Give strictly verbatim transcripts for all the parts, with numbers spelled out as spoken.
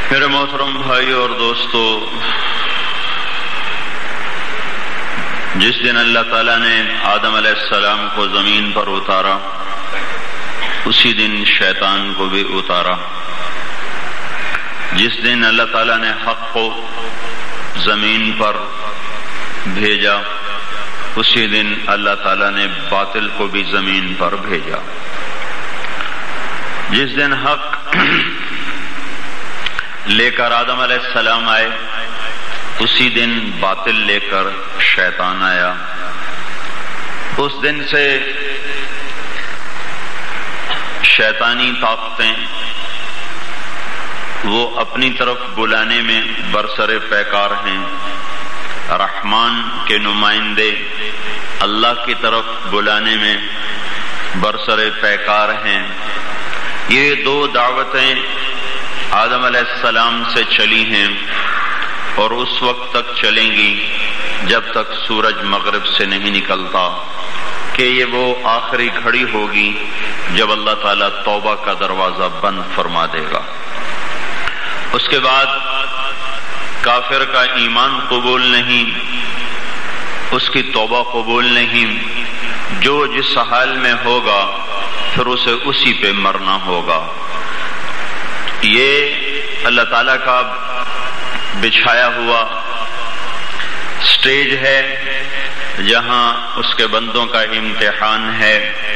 میرے محترم بھائیو اور دوستو، جس دن اللہ تعالیٰ نے آدم علیہ السلام کو زمین پر اتارا، اسی دن شیطان کو بھی اتارا۔ جس دن اللہ تعالیٰ نے حق کو زمین پر بھیجا، اسی دن اللہ تعالیٰ نے باطل کو بھی زمین پر بھیجا۔ جس دن حق لے کر آدم علیہ السلام آئے، اسی دن باطل لے کر شیطان آیا۔ اس دن سے شیطانی طاقتیں وہ اپنی طرف بلانے میں برسر پیکار ہیں، رحمان کے نمائندے اللہ کی طرف بلانے میں برسر پیکار ہیں۔ یہ دو دعوتیں آدم علیہ السلام سے چلی ہیں اور اس وقت تک چلیں گی جب تک سورج مغرب سے نہیں نکلتا، کہ یہ وہ آخری گھڑی ہوگی جب اللہ تعالیٰ توبہ کا دروازہ بند فرما دے گا۔ اس کے بعد کافر کا ایمان قبول نہیں، اس کی توبہ قبول نہیں، جو جس حال میں ہوگا پھر اسے اسی پہ مرنا ہوگا۔ یہ اللہ تعالیٰ کا بچھایا ہوا سٹیج ہے جہاں اس کے بندوں کا امتحان ہے۔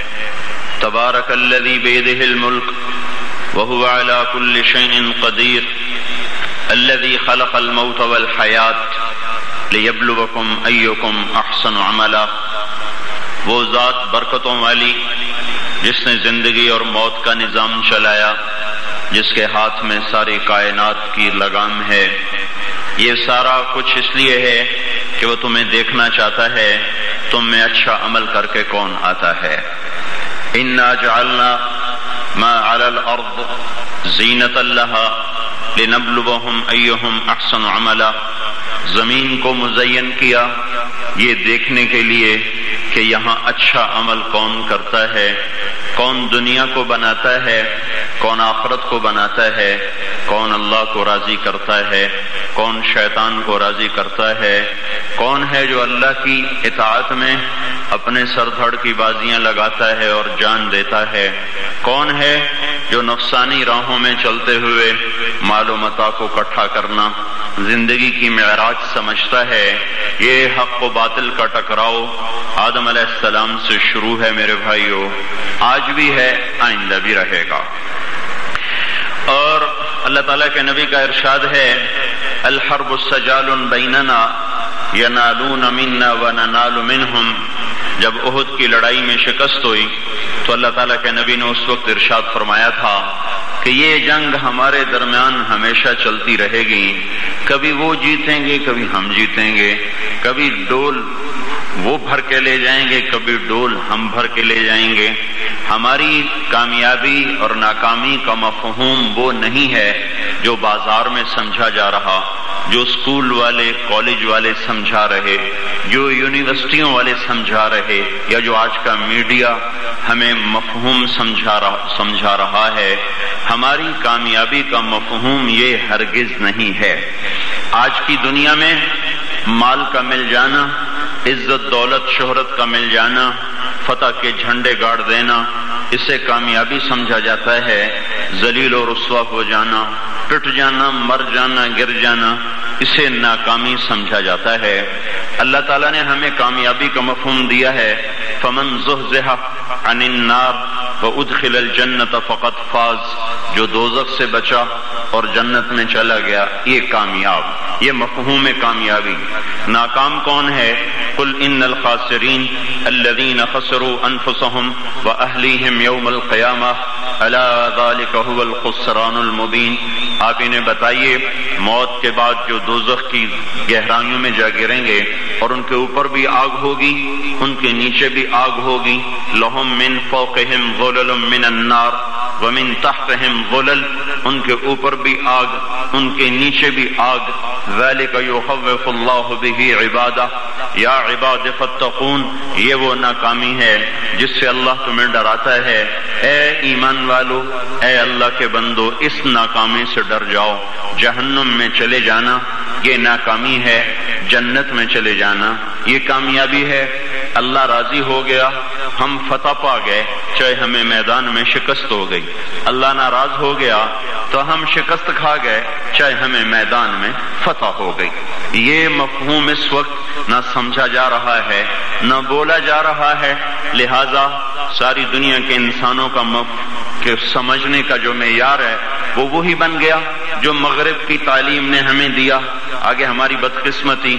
تبارک الذی بیدہ الملک وہو علی کل شیء قدیر الذی خلق الموت والحیات لیبلوکم ایکم احسن عملا۔ وہ ذات برکتوں والی جس نے زندگی اور موت کا نظام چلایا، جس کے ہاتھ میں ساری کائنات کی لگام ہے۔ یہ سارا کچھ اس لیے ہے کہ وہ تمہیں دیکھنا چاہتا ہے تم میں اچھا عمل کر کے کون آتا ہے۔ انا جعلنا ما علی الارض زینۃ لها لنبلوہم ایہم احسن عملا۔ زمین کو مزین کیا یہ دیکھنے کے لیے کہ یہاں اچھا عمل کون کرتا ہے، کون دنیا کو بناتا ہے، کون آخرت کو بناتا ہے، کون اللہ کو راضی کرتا ہے، کون شیطان کو راضی کرتا ہے، کون ہے جو اللہ کی اطاعت میں اپنے سر دھڑ کی بازیاں لگاتا ہے اور جان دیتا ہے، کون ہے جو نفسانی راہوں میں چلتے ہوئے مال و متاع کو اکٹھا کرنا زندگی کی معراج سمجھتا ہے۔ یہ حق و باطل کا ٹکراؤ آدم علیہ السلام سے شروع ہے میرے بھائیوں، آج بھی ہے، آئندہ بھی رہے گا۔ اور اللہ تعالیٰ کے نبی کا ارشاد ہے، الحرب سجال بیننا ینالون منا وننال منہم۔ جب احد کی لڑائی میں شکست ہوئی تو اللہ تعالیٰ کے نبی نے اس وقت ارشاد فرمایا تھا کہ یہ جنگ ہمارے درمیان ہمیشہ چلتی رہے گی، کبھی وہ جیتیں گے کبھی ہم جیتیں گے، کبھی ڈول وہ بھر کے لے جائیں گے کبھی ڈول ہم بھر کے لے جائیں گے۔ ہماری کامیابی اور ناکامی کا مفہوم وہ نہیں ہے جو بازار میں سمجھا جا رہا، جو اسکول والے کالج والے سمجھا رہے، جو یونیورسٹیوں والے سمجھا رہے، یا جو آج کا میڈیا ہمیں مفہوم سمجھا رہا سمجھا رہا ہے۔ ہماری کامیابی کا مفہوم یہ ہرگز نہیں ہے۔ آج کی دنیا میں مال کا مل جانا، عزت دولت شہرت کا مل جانا، فتح کے جھنڈے گاڑ دینا، اسے کامیابی سمجھا جاتا ہے۔ ذلیل و رسوا ہو جانا، ٹوٹ جانا، مر جانا، گر جانا، اسے ناکامی سمجھا جاتا ہے۔ اللہ تعالیٰ نے ہمیں کامیابی کا مفہوم دیا ہے، فمن زحزح عن النار وادخل الجنۃ فقد فاز۔ جو دوزخ سے بچا اور جنت میں چلا گیا یہ کامیاب، یہ مفہوم کامیابی۔ ناکام کون ہے؟ قل ان الخاسرین الذین خسروا انفسهم واہلیہم یوم القیامہ الا ذلک هو الخسران المبین۔ آپ انہیں بتائیے موت کے بعد جو دوزخ کی گہرائیوں میں جا گریں گے اور ان کے اوپر بھی آگ ہوگی، ان کے نیچے بھی آگ ہوگی، لہم من فوقہم ظلل من النار، ومن تحتہم ظلل، ان کے اوپر بھی آگ، ان کے نیچے بھی آگ. ذلک یخوف اللہ بہ عبادہ یا عباد فاتقون، یہ وہ ناکامی ہے جس سے اللہ تمہیں ڈراتا ہے. اے ایمان والو، اے اللہ کے بندو، اس ناکامی سے ڈر جاؤ. جہنم میں چلے جانا یہ ناکامی ہے، جنت میں چلے جانا یہ کامیابی ہے. اللہ راضی ہو گیا، ہم فتح پا گئے چاہے ہمیں میدان میں شکست ہو گئی. اللہ ناراض ہو گیا تو ہم شکست کھا گئے چاہے ہمیں میدان میں فتح ہو گئی. یہ مفہوم اس وقت نہ سمجھا جا رہا ہے نہ بولا جا رہا ہے، لہذا ساری دنیا کے انسانوں کا مف... کہ سمجھنے کا جو معیار ہے وہ وہی بن گیا جو مغرب کی تعلیم نے ہمیں دیا. آگے ہماری بدقسمتی،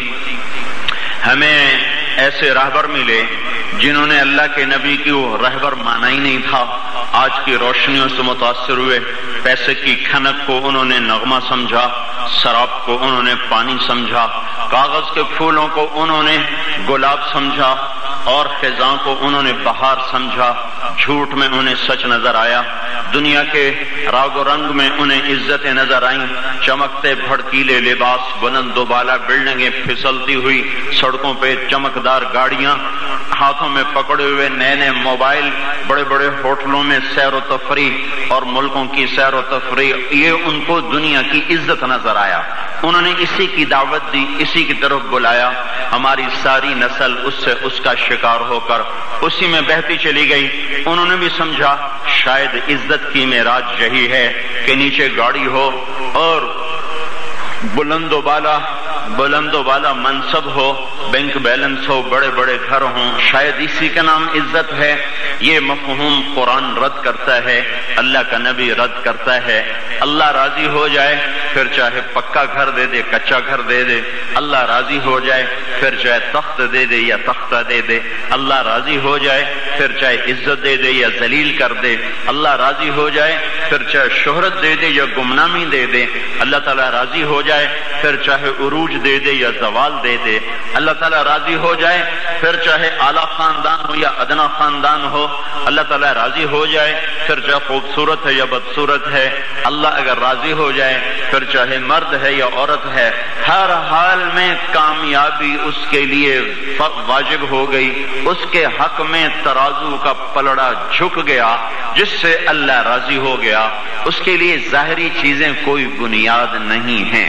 ہمیں ایسے راہبر ملے جنہوں نے اللہ کے نبی کی وہ رہبر مانا ہی نہیں تھا. آج کی روشنیوں سے متاثر ہوئے، پیسے کی کھنک کو انہوں نے نغمہ سمجھا، شراب کو انہوں نے پانی سمجھا، کاغذ کے پھولوں کو انہوں نے گلاب سمجھا اور خزاں کو انہوں نے بہار سمجھا. جھوٹ میں انہیں سچ نظر آیا، دنیا کے راگ و رنگ میں انہیں عزتیں نظر آئیں. چمکتے بھڑکیلے لباس، بلند و بالا بلڈنگیں، پھسلتی ہوئی سڑکوں پہ چمکدار گاڑیاں، ہاتھوں میں پکڑے ہوئے نئے نئے موبائل، بڑے بڑے ہوٹلوں میں سیر و تفریح اور ملکوں کی سیر و تفریح، یہ ان کو دنیا کی عزت نظر آیا. انہوں نے اسی کی دعوت دی، اسی کی طرف بلایا. ہماری ساری نسل اس سے اس کا شکار ہو کر اسی میں بہتی چلی گئی. انہوں نے بھی سمجھا شاید عزت کی معراج یہی ہے کہ نیچے گاڑی ہو اور بلند و بالا بلند و بالا منصب ہو، بینک بیلنس ہو، بڑے بڑے گھر ہوں، شاید اسی کا نام عزت ہے. یہ مفہوم قرآن رد کرتا ہے، اللہ کا نبی رد کرتا ہے. اللہ راضی ہو جائے پھر چاہے پکا گھر دے دے، کچا گھر دے دے. اللہ راضی ہو جائے پھر چاہے تخت دے دے یا تختہ دے دے. اللہ راضی ہو جائے پھر چاہے عزت دے دے یا ذلیل کر دے. اللہ راضی ہو جائے پھر چاہے شہرت دے دے یا گمنامی دے دے. اللہ تعالیٰ راضی ہو جائے پھر چاہے عروج دے دے یا زوال دے دے. اللہ تعالیٰ راضی ہو جائے پھر چاہے اعلیٰ خاندان ہو یا ادنا خاندان ہو. اللہ تعالیٰ راضی ہو جائے پھر چاہے خوبصورت ہے یا بدصورت ہے. اللہ اگر راضی ہو جائے پھر چاہے مرد ہے یا عورت ہے، ہر حال میں کامیابی اس کے لیے واجب ہو گئی. اس کے حق میں ترازو کا پلڑا جھک گیا، جس سے اللہ راضی ہو گیا. اس کے لیے ظاہری چیزیں کوئی بنیاد نہیں ہیں.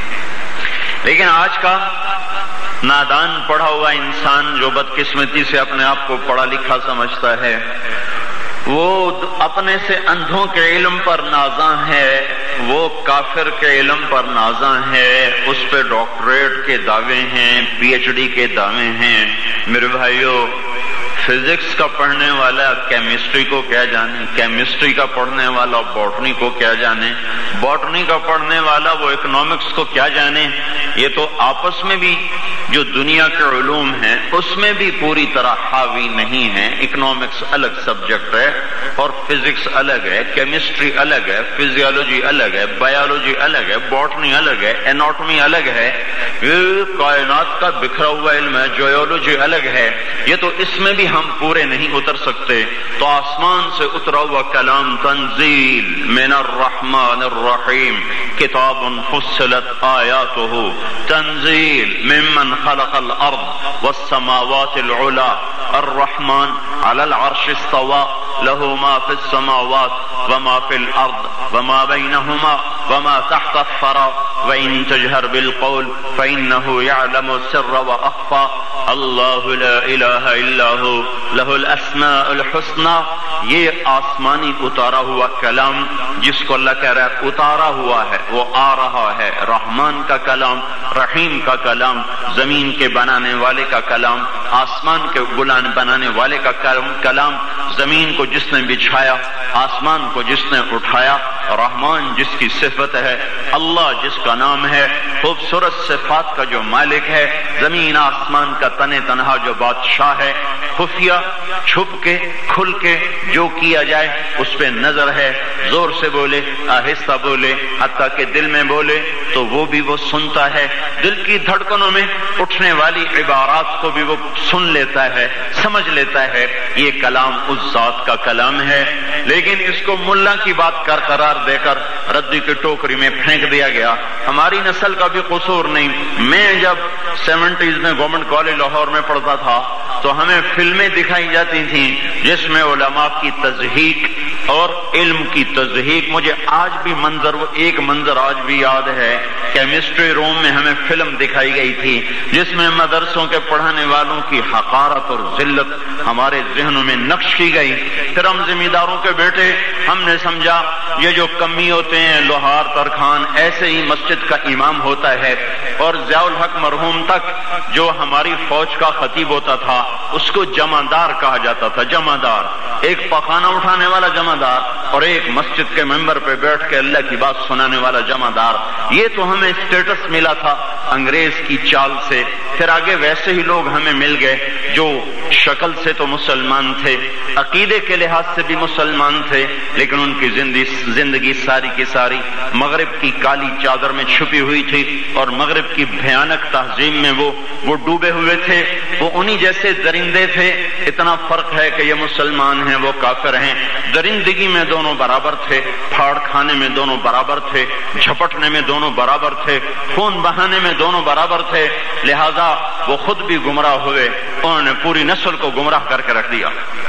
لیکن آج کا نادان پڑھا ہوا انسان جو بدقسمتی سے اپنے آپ کو پڑھا لکھا سمجھتا ہے، وہ اپنے سے اندھوں کے علم پر نازاں ہے، وہ کافر کے علم پر نازاں ہے. اس پہ ڈاکٹریٹ کے دعوے ہیں، پی ایچ ڈی کے دعوے ہیں. میرے بھائیو، فزکس کا پڑھنے والا کیمسٹری کو کیا جانے، کیمسٹری کا پڑھنے والا باٹنی کو کیا جانے، باٹنی کا پڑھنے والا وہ اکنامکس کو کیا جانے. یہ تو آپس میں بھی جو دنیا کے علوم ہیں اس میں بھی پوری طرح حاوی نہیں ہیں. اکنامکس الگ سبجیکٹ ہے اور فزکس الگ ہے، کیمسٹری الگ ہے، فزیالوجی الگ ہے، بایولوجی الگ ہے، باٹنی الگ ہے، اناٹمی الگ ہے. یہ کائنات کا بکھرا ہوا علم ہے، جیولوجی الگ ہے. یہ تو اس میں بھی ہم پورے نہیں اتر سکتے. تو آسمان سے اترا ہوا کلام تنزیل من الرحمن الرحیم، کتاب فصلت آیاتہ، تنزیل ممن خلق الارض والسماوات العلا، الرحمن على العرش استوى، له ما في السماوات وما في الارض وما بينهما وما تحت الثرى وإن تجهر بالقول فإنه يعلم السر وأخفى، الله لا إله إلا هو له الأسماء الحسنى. یہ آسمانی اتارا ہوا کلام جس کو اللہ کہہ رہا ہے اتارا ہوا ہے، وہ آ رہا ہے. رحمان کا کلام، رحیم کا کلام، زمین کے بنانے والے کا کلام، آسمان کے بلان بنانے والے کا کلام، زمین کو جس نے بچھایا، آسمان کو جس نے اٹھایا، رحمان جس کی صفت صفت ہے۔ اللہ جس کا نام ہے، خوبصورت صفات کا جو مالک ہے، زمین آسمان کا تن تنہا جو بادشاہ ہے، خفیہ چھپ کے کھل کے جو کیا جائے اس پہ نظر ہے، زور سے بولے آہستہ بولے حتیٰ کہ دل میں بولے تو وہ بھی وہ سنتا ہے، دل کی دھڑکنوں میں اٹھنے والی عبارات کو بھی وہ سن لیتا ہے، سمجھ لیتا ہے۔ یہ کلام اس ذات کا کلام ہے، لیکن اس کو ملا کی بات کر قرار دے کر ردی کی ٹوکری میں پھینک دیا گیا۔ ہماری نسل کا بھی قصور نہیں۔ میں جب سیونٹیز میں گورنمنٹ کالج لاہور میں پڑھتا تھا تو ہمیں فلمیں دکھائی جاتی تھیں جس میں علماء کی تضحیق اور علم کی تضحیق، مجھے آج بھی منظر وہ ایک منظر آج بھی یاد ہے، کیمسٹری روم میں ہمیں فلم دکھائی گئی تھی جس میں مدرسوں کے پڑھانے والوں کی حقارت اور ذلت ہمارے ذہنوں میں نقش کی گئی۔ پھر ہم زمینداروں کے بیٹے، ہم نے سمجھا یہ جو کمی ہوتے ہیں لوہار ترخان، ایسے ہی مسجد کا امام ہوتا ہے، اور ضیاء الحق مرحوم تک جو ہماری فوج کا خطیب ہوتا تھا اس کو جمعدار کہا جاتا تھا۔ جمعدار ایک پخانہ اٹھانے والا جمعدار اور ایک مسجد کے ممبر پہ بیٹھ کے اللہ کی بات سنانے والا جمعدار، یہ تو ہمیں اسٹیٹس ملا تھا انگریز کی چال سے۔ پھر آگے ویسے ہی لوگ ہمیں مل گئے جو شکل سے تو مسلمان تھے، عقیدے کے لحاظ سے بھی مسلمان تھے، لیکن ان کی زندگی ساری کی ساری مغرب کی کالی چادر میں چھپی ہوئی تھی اور مغرب کی بھیانک تہذیب میں وہ وہ ڈوبے ہوئے تھے۔ وہ انہی جیسے درندے تھے، اتنا فرق ہے کہ یہ مسلمان ہیں وہ کافر ہیں۔ درندگی میں دونوں برابر تھے، پھاڑ کھانے میں دونوں برابر تھے، جھپٹنے میں دونوں برابر تھے، خون بہانے میں دونوں برابر تھے، لہذا وہ خود بھی گمراہ ہوئے، انہوں نے پوری نسل کو گمراہ کر کے رکھ دیا۔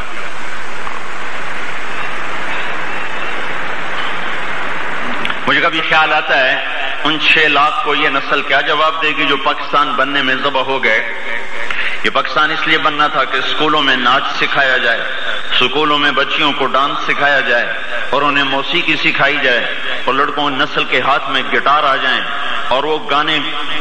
مجھے کبھی خیال آتا ہے ان چھ لاکھ کو یہ نسل کیا جواب دے گی جو پاکستان بننے میں ذبح ہو گئے۔ یہ پاکستان اس لیے بننا تھا کہ اسکولوں میں ناچ سکھایا جائے، اسکولوں میں بچیوں کو ڈانس سکھایا جائے اور انہیں موسیقی سکھائی جائے، اور لڑکوں نسل کے ہاتھ میں گٹار آ جائیں اور وہ گانے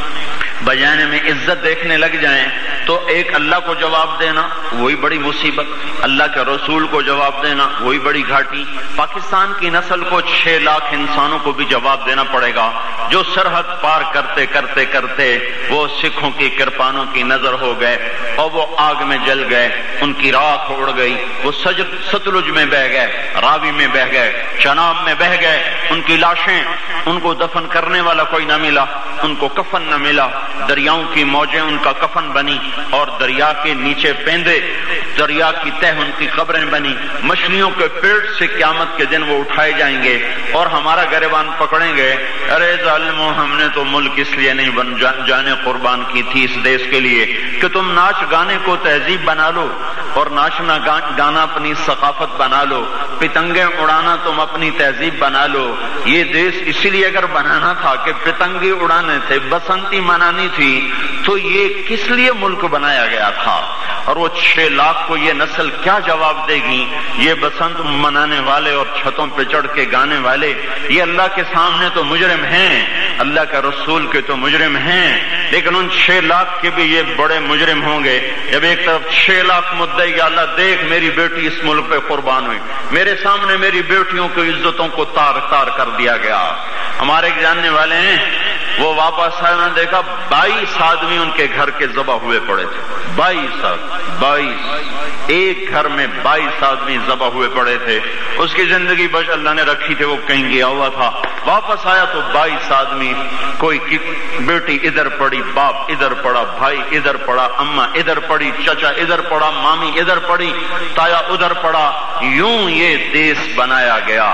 بجانے میں عزت دیکھنے لگ جائیں، تو ایک اللہ کو جواب دینا وہی بڑی مصیبت، اللہ کے رسول کو جواب دینا وہی بڑی گھاٹی۔ پاکستان کی نسل کو چھ لاکھ انسانوں کو بھی جواب دینا پڑے گا جو سرحد پار کرتے کرتے کرتے وہ سکھوں کی کرپانوں کی نظر ہو گئے اور وہ آگ میں جل گئے، ان کی راکھ اڑ گئی، وہ ستلج میں بہ گئے، راوی میں بہ گئے، چناب میں بہ گئے، ان کی لاشیں، ان کو دفن کرنے والا کوئی نہ ملا، ان کو کفن نہ ملا، دریاؤں کی موجیں ان کا کفن بنی اور دریا کے نیچے پیندے، دریا کی تہ ان کی قبریں بنی، مچھلیوں کے پیٹ سے قیامت کے دن وہ اٹھائے جائیں گے اور ہمارا گریبان پکڑیں گے، ارے ظالمو ہم نے تو ملک اس لیے نہیں بن جانے قربان کی تھی اس دیش کے لیے کہ تم ناچ گانے کو تہذیب بنا لو اور ناچنا گانا اپنی ثقافت بنا لو، پتنگیں اڑانا تم اپنی تہذیب بنا لو۔ یہ دیش اسی لیے اگر بنانا تھا کہ پتنگی اڑانے تھے، بسنتی منانی تھی، تو یہ کس لیے ملک بنایا گیا تھا؟ اور وہ چھ لاکھ کو یہ نسل کیا جواب دے گی؟ یہ بسنت منانے والے اور چھتوں پہ چڑھ کے گانے والے یہ اللہ کے سامنے تو مجرم ہیں، اللہ کے رسول کے تو مجرم ہیں، لیکن ان چھ لاکھ کے بھی یہ بڑے مجرم ہوں گے جب ایک طرف چھ لاکھ مدعی کہ اللہ دیکھ میری بیٹی اس ملک پہ قربان ہوئی، میرے سامنے میری بیٹیوں کی عزتوں کو تار تار کر دیا گیا۔ ہمارے ایک جاننے والے ہیں، وہ واپس آئے، انہوں نے دیکھا بائیس آدمی ان کے گھر کے ذبح ہوئے پڑے تھے، بائیس بائیس ایک گھر میں بائیس آدمی ذبح ہوئے پڑے تھے۔ اس کی زندگی بس اللہ نے رکھی تھی، وہ کہیں گیا ہوا تھا، واپس آیا تو بائیس آدمی، کوئی بیٹی ادھر پڑی، باپ ادھر پڑا، بھائی ادھر پڑا، اماں ادھر پڑی، چچا ادھر پڑا، مامی ادھر پڑی، تایا ادھر پڑا۔ یوں یہ دیش بنایا گیا،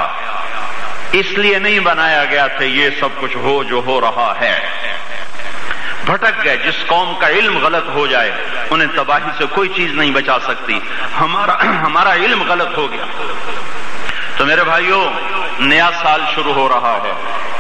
اس لیے نہیں بنایا گیا تھا یہ سب کچھ ہو جو ہو رہا ہے۔ بھٹک گئے، جس قوم کا علم غلط ہو جائے انہیں تباہی سے کوئی چیز نہیں بچا سکتی۔ ہمارا ہمارا علم غلط ہو گیا تو میرے بھائیوں نیا سال شروع ہو رہا ہے۔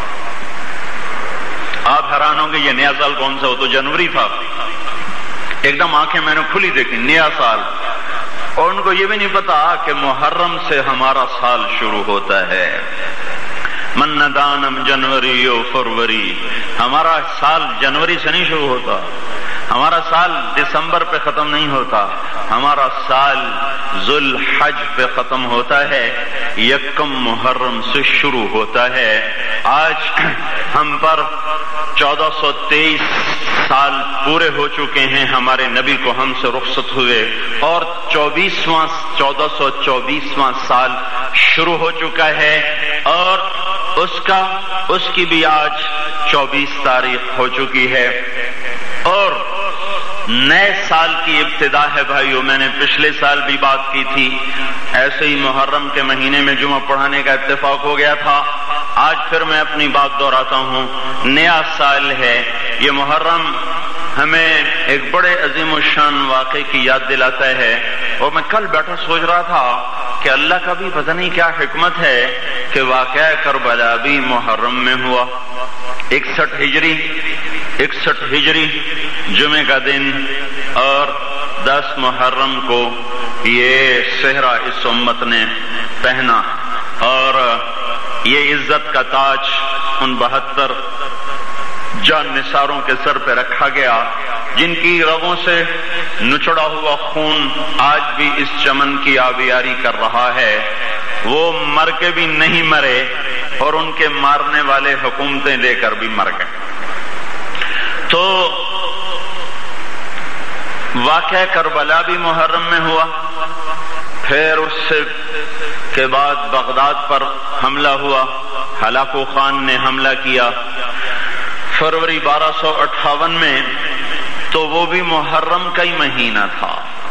آپ حیران ہوں گے یہ نیا سال کون سا ہو؟ تو جنوری تھا۔ ایک دم آنکھیں میں نے کھلی دیکھی، نیا سال، اور ان کو یہ بھی نہیں پتا کہ محرم سے ہمارا سال شروع ہوتا ہے۔ من ندانم جنوری و فروری، ہمارا سال جنوری سے نہیں شروع ہوتا، ہمارا سال دسمبر پہ ختم نہیں ہوتا، ہمارا سال ذوالحج پہ ختم ہوتا ہے، یکم محرم سے شروع ہوتا ہے۔ آج ہم پر چودہ سو تیئیس سال پورے ہو چکے ہیں ہمارے نبی کو ہم سے رخصت ہوئے، اور چوبیسواں چودہ سو چوبیسواں سال شروع ہو چکا ہے، اور اس کا اس کی بھی آج چوبیس تاریخ ہو چکی ہے، اور نئے سال کی ابتدا ہے بھائیو۔ میں نے پچھلے سال بھی بات کی تھی، ایسے ہی محرم کے مہینے میں جمعہ پڑھانے کا اتفاق ہو گیا تھا، آج پھر میں اپنی بات دہراتا ہوں۔ نیا سال ہے یہ محرم، ہمیں ایک بڑے عظیم الشان واقعے کی یاد دلاتا ہے، اور میں کل بیٹھا سوچ رہا تھا کہ اللہ کا بھی پتہ نہیں کیا حکمت ہے کہ واقعہ کربلا بھی محرم میں ہوا۔ اکسٹھ ہجری اکسٹھ ہجری جمعے کا دن، اور دس محرم کو یہ صحرا اس امت نے پہنا، اور یہ عزت کا تاج ان بہتر جان نثاروں کے سر پہ رکھا گیا، جن کی رگوں سے نچڑا ہوا خون آج بھی اس چمن کی آبیاری کر رہا ہے۔ وہ مر کے بھی نہیں مرے، اور ان کے مارنے والے حکومتیں لے کر بھی مر گئے۔ تو واقعہ کربلا بھی محرم میں ہوا، پھر اس سے کے بعد بغداد پر حملہ ہوا، ہلاکو خان نے حملہ کیا فروری بارہ سو اٹھاون میں، تو وہ بھی محرم کا ہی مہینہ تھا۔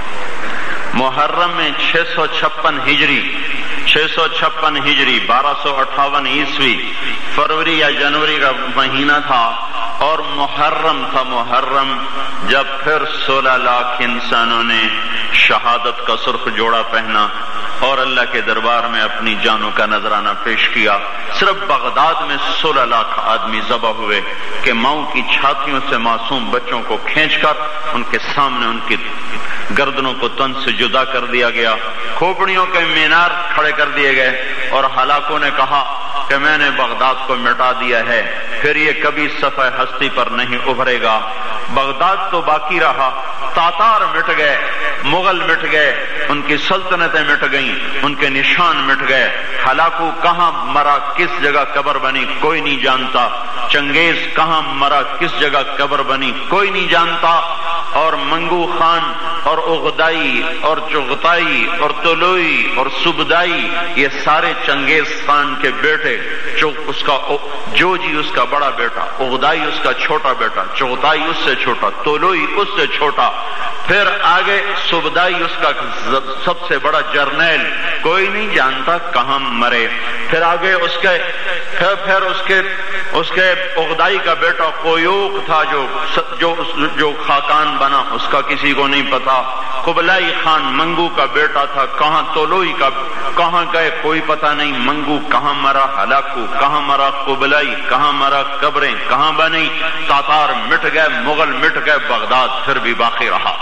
محرم میں چھ سو چھپن ہجری چھ سو چھپن ہجری بارہ سو اٹھاون عیسوی فروری یا جنوری کا مہینہ تھا، اور محرم تھا محرم جب پھر سولہ لاکھ انسانوں نے شہادت کا سرخ جوڑا پہنا اور اللہ کے دربار میں اپنی جانوں کا نذرانہ پیش کیا۔ صرف بغداد میں سولہ لاکھ آدمی ذبح ہوئے کہ ماؤں کی چھاتیوں سے معصوم بچوں کو کھینچ کر ان کے سامنے ان کی گردنوں کو تن سے جدا کر دیا گیا، کھوپڑیوں کے مینار کھڑے کر دیے گئے، اور ہلاکوں نے کہا کہ میں نے بغداد کو مٹا دیا ہے، پھر یہ کبھی صفحہ ہستی پر نہیں ابھرے گا۔ بغداد تو باقی رہا، تاتار مٹ گئے، مغل مٹ گئے، ان کی سلطنتیں مٹ گئیں، ان کے نشان مٹ گئے۔ ہلاکو کہاں مرا، کس جگہ قبر بنی، کوئی نہیں جانتا۔ چنگیز کہاں مرا، کس جگہ قبر بنی، کوئی نہیں جانتا۔ اور منگو خان اور اغدائی اور چغتائی اور طلوئی اور سبدائی، یہ سارے چنگیز خان کے بیٹے، جو اس کا جو جی اس کا بڑا بیٹا، اغدائی اس کا چھوٹا بیٹا، چغتائی اس سے چھوٹا، طلوئی اس سے چھوٹا، پھر آگے سبدائی اس کا سب سے بڑا جرنیل، کوئی نہیں جانتا کہاں مرے۔ پھر آگے اس کے پھر پھر اس کے اس کے اغدائی کا بیٹا قیوق تھا، جو جو جو خاقان بنا، اس کا کسی کو نہیں پتا۔ قبلائی خان منگو کا بیٹا تھا، کہاں طلوئی کا کہاں گئے کوئی پتہ نہیں، منگو کہاں مرا، ہلاکو کہاں مرا، قبلائی کہاں مرا، قبریں کہاں بنی، تاتار مٹ گئے، مغل مٹ گئے، بغداد پھر بھی باقی رہا۔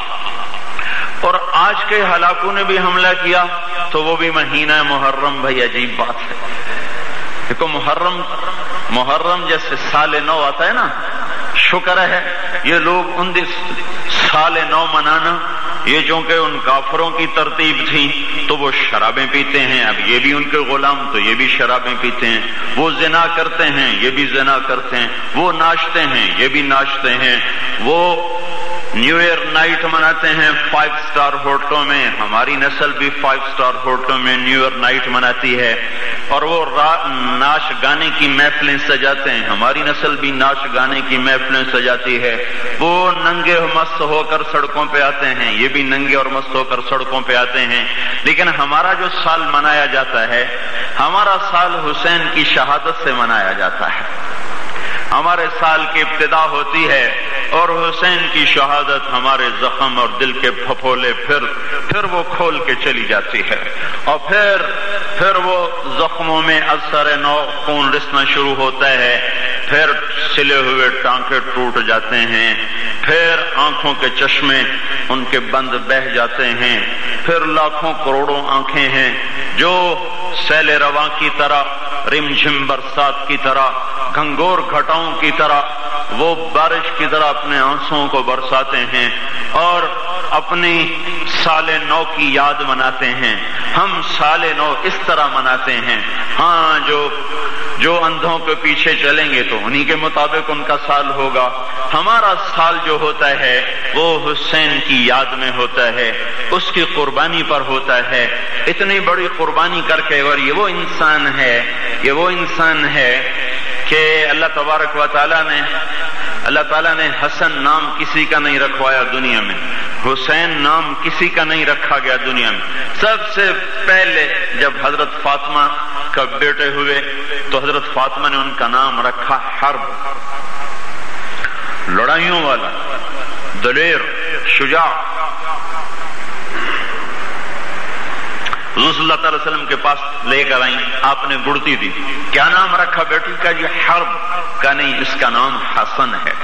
اور آج کے ہلاکوں نے بھی حملہ کیا، تو وہ بھی مہینہ محرم۔ بھائی عجیب بات ہے، دیکھو محرم محرم جیسے سال نو آتا ہے نا، شکر ہے یہ لوگ ان دن سال نو منانا، یہ چونکہ ان کافروں کی ترتیب تھی تو وہ شرابیں پیتے ہیں، اب یہ بھی ان کے غلام تو یہ بھی شرابیں پیتے ہیں، وہ زنا کرتے ہیں یہ بھی زنا کرتے ہیں، وہ ناچتے ہیں یہ بھی ناچتے ہیں، وہ نیو ایئر نائٹ مناتے ہیں فائیو سٹار ہوٹلوں میں، ہماری نسل بھی فائیو سٹار ہوٹلوں میں نیو ایئر نائٹ مناتی ہے، اور وہ ناچ گانے کی محفلیں سجاتے ہیں، ہماری نسل بھی ناچ گانے کی محفلیں سجاتی ہے، وہ ننگے مست ہو کر سڑکوں پہ آتے ہیں، یہ بھی ننگے اور مست ہو کر سڑکوں پہ آتے ہیں۔ لیکن ہمارا جو سال منایا جاتا ہے، ہمارا سال حسین کی شہادت سے منایا جاتا ہے، ہمارے سال کی ابتدا ہوتی ہے اور حسین کی شہادت ہمارے زخم اور دل کے پھپھولے پھر پھر وہ کھول کے چلی جاتی ہے، اور پھر پھر وہ زخموں میں اثر نو خون رسنا شروع ہوتا ہے، پھر سلے ہوئے ٹانکے ٹوٹ جاتے ہیں، پھر آنکھوں کے چشمے ان کے بند بہہ جاتے ہیں، پھر لاکھوں کروڑوں آنکھیں ہیں جو سیل رواں کی طرح، رم جھم برسات کی طرح، گھنگور گھٹاؤں کی طرح وہ بارش کی طرح اپنے آنسوؤں کو برساتے ہیں اور اپنی سال نو کی یاد مناتے ہیں۔ ہم سال نو اس طرح مناتے ہیں، ہاں جو جو اندھوں کے پیچھے چلیں گے تو انہی کے مطابق ان کا سال ہوگا۔ ہمارا سال جو ہوتا ہے وہ حسین کی یاد میں ہوتا ہے، اس کی قربانی پر ہوتا ہے۔ اتنی بڑی قربانی کر کے، اور یہ وہ انسان ہے یہ وہ انسان ہے کہ اللہ تبارک و تعالیٰ نے اللہ تعالیٰ نے حسن نام کسی کا نہیں رکھوایا دنیا میں، حسین نام کسی کا نہیں رکھا گیا دنیا میں۔ سب سے پہلے جب حضرت فاطمہ کا بیٹے ہوئے تو حضرت فاطمہ نے ان کا نام رکھا حرب، لڑائیوں والا، دلیر، شجاع۔ حضور صلی اللہ علیہ وسلم کے پاس لے کر آئیں، آپ نے گڑتی دی، کیا نام رکھا بیٹی کا؟ یہ حرب کا نہیں، اس کا نام حسن ہے۔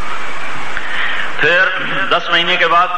پھر دس مہینے کے بعد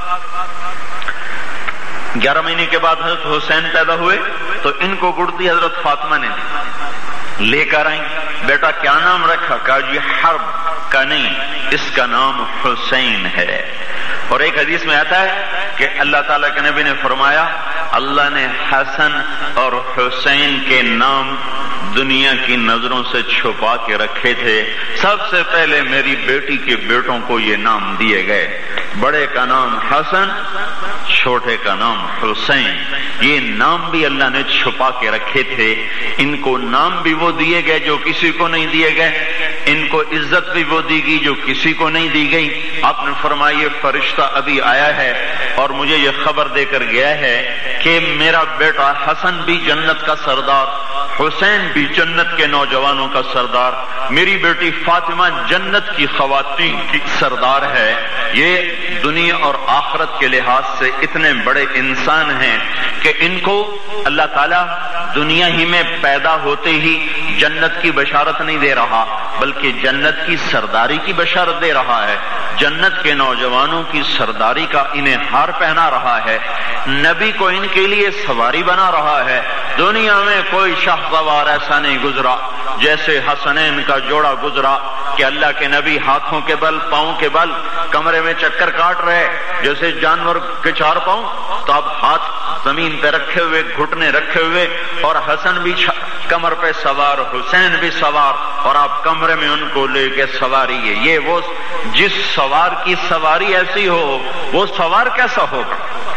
گیارہ مہینے کے بعد حضرت حسین پیدا ہوئے تو ان کو گڑتی حضرت فاطمہ نے دی، لے کر آئیں، بیٹا کیا نام رکھا؟ کہا یہ حرب کا نہیں، اس کا نام حسین ہے۔ اور ایک حدیث میں آتا ہے کہ اللہ تعالیٰ کے نبی نے فرمایا، اللہ نے حسن اور حسین کے نام دنیا کی نظروں سے چھپا کے رکھے تھے، سب سے پہلے میری بیٹی کے بیٹوں کو یہ نام دیے گئے، بڑے کا نام حسن، چھوٹے کا نام حسین۔ یہ نام بھی اللہ نے چھپا کے رکھے تھے، ان کو نام بھی وہ دیے گئے جو کسی کو نہیں دیے گئے، ان کو عزت بھی وہ دی گئی جو کسی کو نہیں دی گئی۔ آپ نے فرمایا یہ فرشتہ ابھی آیا ہے اور مجھے یہ خبر دے کر گیا ہے کہ میرا بیٹا حسن بھی جنت کا سردار، حسین بھی جنت کے نوجوانوں کا سردار، میری بیٹی فاطمہ جنت کی خواتین کی سردار ہے۔ یہ دنیا اور آخرت کے لحاظ سے اتنے بڑے انسان ہیں کہ ان کو اللہ تعالیٰ دنیا ہی میں پیدا ہوتے ہی جنت کی بشارت نہیں دے رہا بلکہ جنت کی سرداری کی بشارت دے رہا ہے، جنت کے نوجوانوں کی سرداری کا انہیں ہار پہنا رہا ہے، نبی کو ان کے لیے سواری بنا رہا ہے۔ دنیا میں کوئی شاہ سوار ایسا نہیں گزرا جیسے حسنین کا جوڑا گزرا کہ اللہ کے نبی ہاتھوں کے بل، پاؤں کے بل کمرے میں چکر کاٹ رہے جیسے جانور کے چار پاؤں، تو اب ہاتھ زمین پہ رکھے ہوئے، گھٹنے رکھے ہوئے، اور حسن بھی کمر پہ سوار، حسین بھی سوار، اور آپ کمرے میں ان کو لے کے سواری ہے۔ یہ وہ جس سوار کی سواری ایسی ہو وہ سوار کیسا ہوگا؟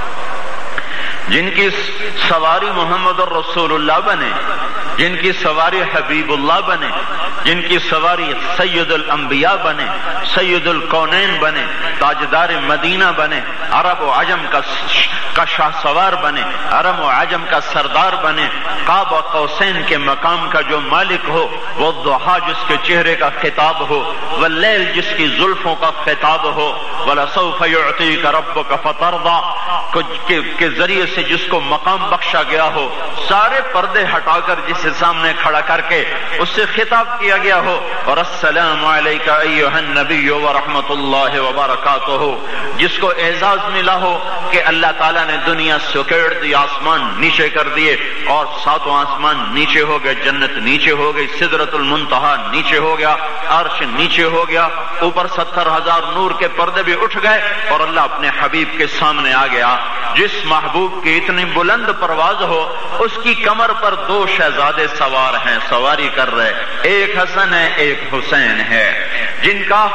جن کی سواری محمد الرسول اللہ بنے، جن کی سواری حبیب اللہ بنے، جن کی سواری سید الانبیاء بنے، سید الکونین بنے، تاجدار مدینہ بنے، عرب و عجم کا کا شاہ سوار بنے، عرب و عجم کا سردار بنے، قاب و قوسین کے مقام کا جو مالک ہو، وہ ضحیٰ جس کے چہرے کا خطاب ہو، واللیل جس کی زلفوں کا خطاب ہو، وَلَسَوْفَ يُعْطِيكَ رَبُّكَ فَتَرْضَىٰ کے ذریعے سے جس کو مقام بخشا گیا ہو، سارے پردے ہٹا کر جسے سامنے کھڑا کر کے اس سے خطاب کیا گیا ہو، اور السلام علیکہ ایھا النبی ورحمۃ اللہ وبرکاتہ، جس کو اعزاز ملا ہو کہ اللہ تعالیٰ نے دنیا سکیڑ دی، آسمان نیچے کر دیے، اور ساتوں آسمان نیچے ہو گئے، جنت نیچے ہو گئی، سدرۃ المنتہا نیچے ہو گیا، عرش نیچے ہو گیا، اوپر ستر ہزار نور کے پردے بھی اٹھ گئے، اور اللہ اپنے حبیب کے سامنے آ گیا۔ جس محبوب کی اتنی بلند پرواز ہو، اس کی کمر پر دو شہزادے سوار ہیں، سواری کر رہے، ایک حسن ہے ایک حسین ہے، جن کا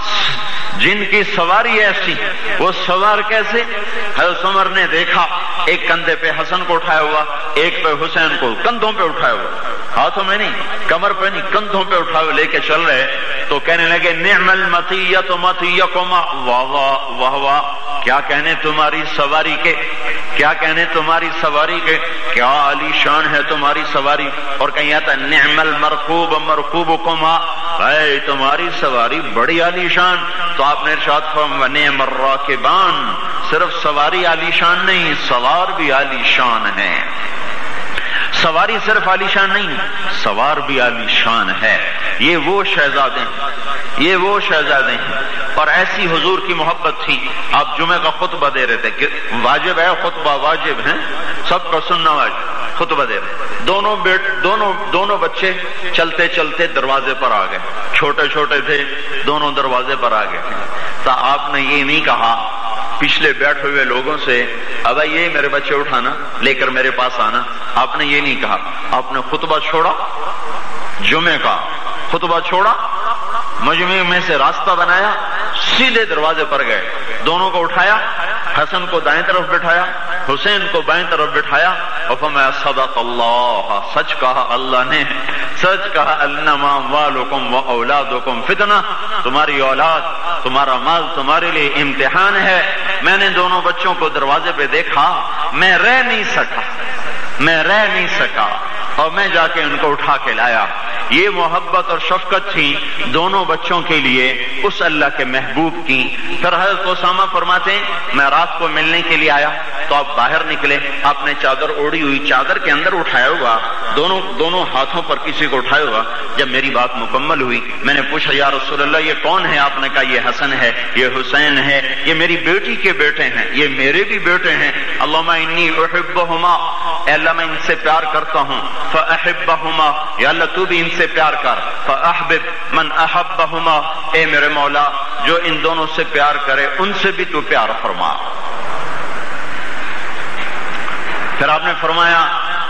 جن کی سواری ایسی، وہ سوار کیسے؟ حضرت عمر نے دیکھا ایک کندھے پہ حسن کو اٹھایا ہوا، ایک پہ حسین کو کندھوں پہ اٹھایا ہوا، ہاتھوں میں نہیں، کمر پہ نہیں، کندھوں پہ اٹھائے ہوئے لے کے چل رہے، تو کہنے لگے نعم المطیۃ مطیکما، واہ واہ واہ واہ، کیا کہنے تمہاری سواری کے، کیا کہنے تمہاری سواری کے، کیا عالی شان ہے تمہاری سواری۔ اور کہیں آتا ہے نعم المرکوب مرکوبکما، اے تمہاری سواری بڑی عالی شان۔ تو آپ نے ارشاد فرمایا نعم الراکبان، صرف سواری عالی شان نہیں، سوار بھی عالی شان ہے۔ سواری صرف عالی شان نہیں، سوار بھی عالی شان ہے۔ یہ وہ شہزادے ہیں، یہ وہ شہزادے ہیں، اور ایسی حضور کی محبت تھی۔ آپ جمعہ کا خطبہ دے رہے تھے کہ واجب ہے، خطبہ واجب ہے، سب کا سننا واجب، خطبہ دے رہے، دونوں بیٹ دونوں دونوں بچے چلتے چلتے دروازے پر آ گئے، چھوٹے چھوٹے تھے، دونوں دروازے پر آ گئے۔ تو آپ نے یہ نہیں کہا پچھلے بیٹھے ہوئے لوگوں سے ابا یہ میرے بچے اٹھانا لے کر میرے پاس آنا، آپ نے یہ نہیں کہا، آپ نے خطبہ چھوڑا، جمعے کا خطبہ چھوڑا، مجمع میں سے راستہ بنایا، سیدھے دروازے پر گئے، دونوں کو اٹھایا، حسن کو دائیں طرف بٹھایا، حسین کو بائیں طرف بٹھایا اور فرمایا صدق اللہ، سچ کہا اللہ نے، سچ کہا انما اموالکم و اولادکم فتنہ، تمہاری اولاد تمہارا مال تمہارے لیے امتحان ہے۔ میں نے دونوں بچوں کو دروازے پہ دیکھا، میں رہ نہیں سکا میں رہ نہیں سکا اور میں جا کے ان کو اٹھا کے لایا۔ یہ محبت اور شفقت تھی دونوں بچوں کے لیے اس اللہ کے محبوب کی۔ پھر حضرت اسامہ فرماتے ہیں میں رات کو ملنے کے لیے آیا تو آپ باہر نکلے، آپ نے چادر اوڑھی ہوئی، چادر کے اندر اٹھایا ہوا، دونوں دونوں ہاتھوں پر کسی کو اٹھایا ہوا۔ جب میری بات مکمل ہوئی میں نے پوچھا یا رسول اللہ یہ کون ہے؟ آپ نے کہا یہ حسن ہے، یہ حسین ہے، یہ میری بیٹی کے بیٹے ہیں، یہ میرے بھی بیٹے ہیں۔ اللہم انی احبہما، اے اللہ میں ان سے پیار کرتا ہوں، فاحبہما، یا اللہ تو بھی ان سے پیار کر، فاحبب من احبہما، اے میرے مولا جو ان دونوں سے پیار کرے ان سے بھی تو پیار فرما۔ پھر آپ نے فرمایا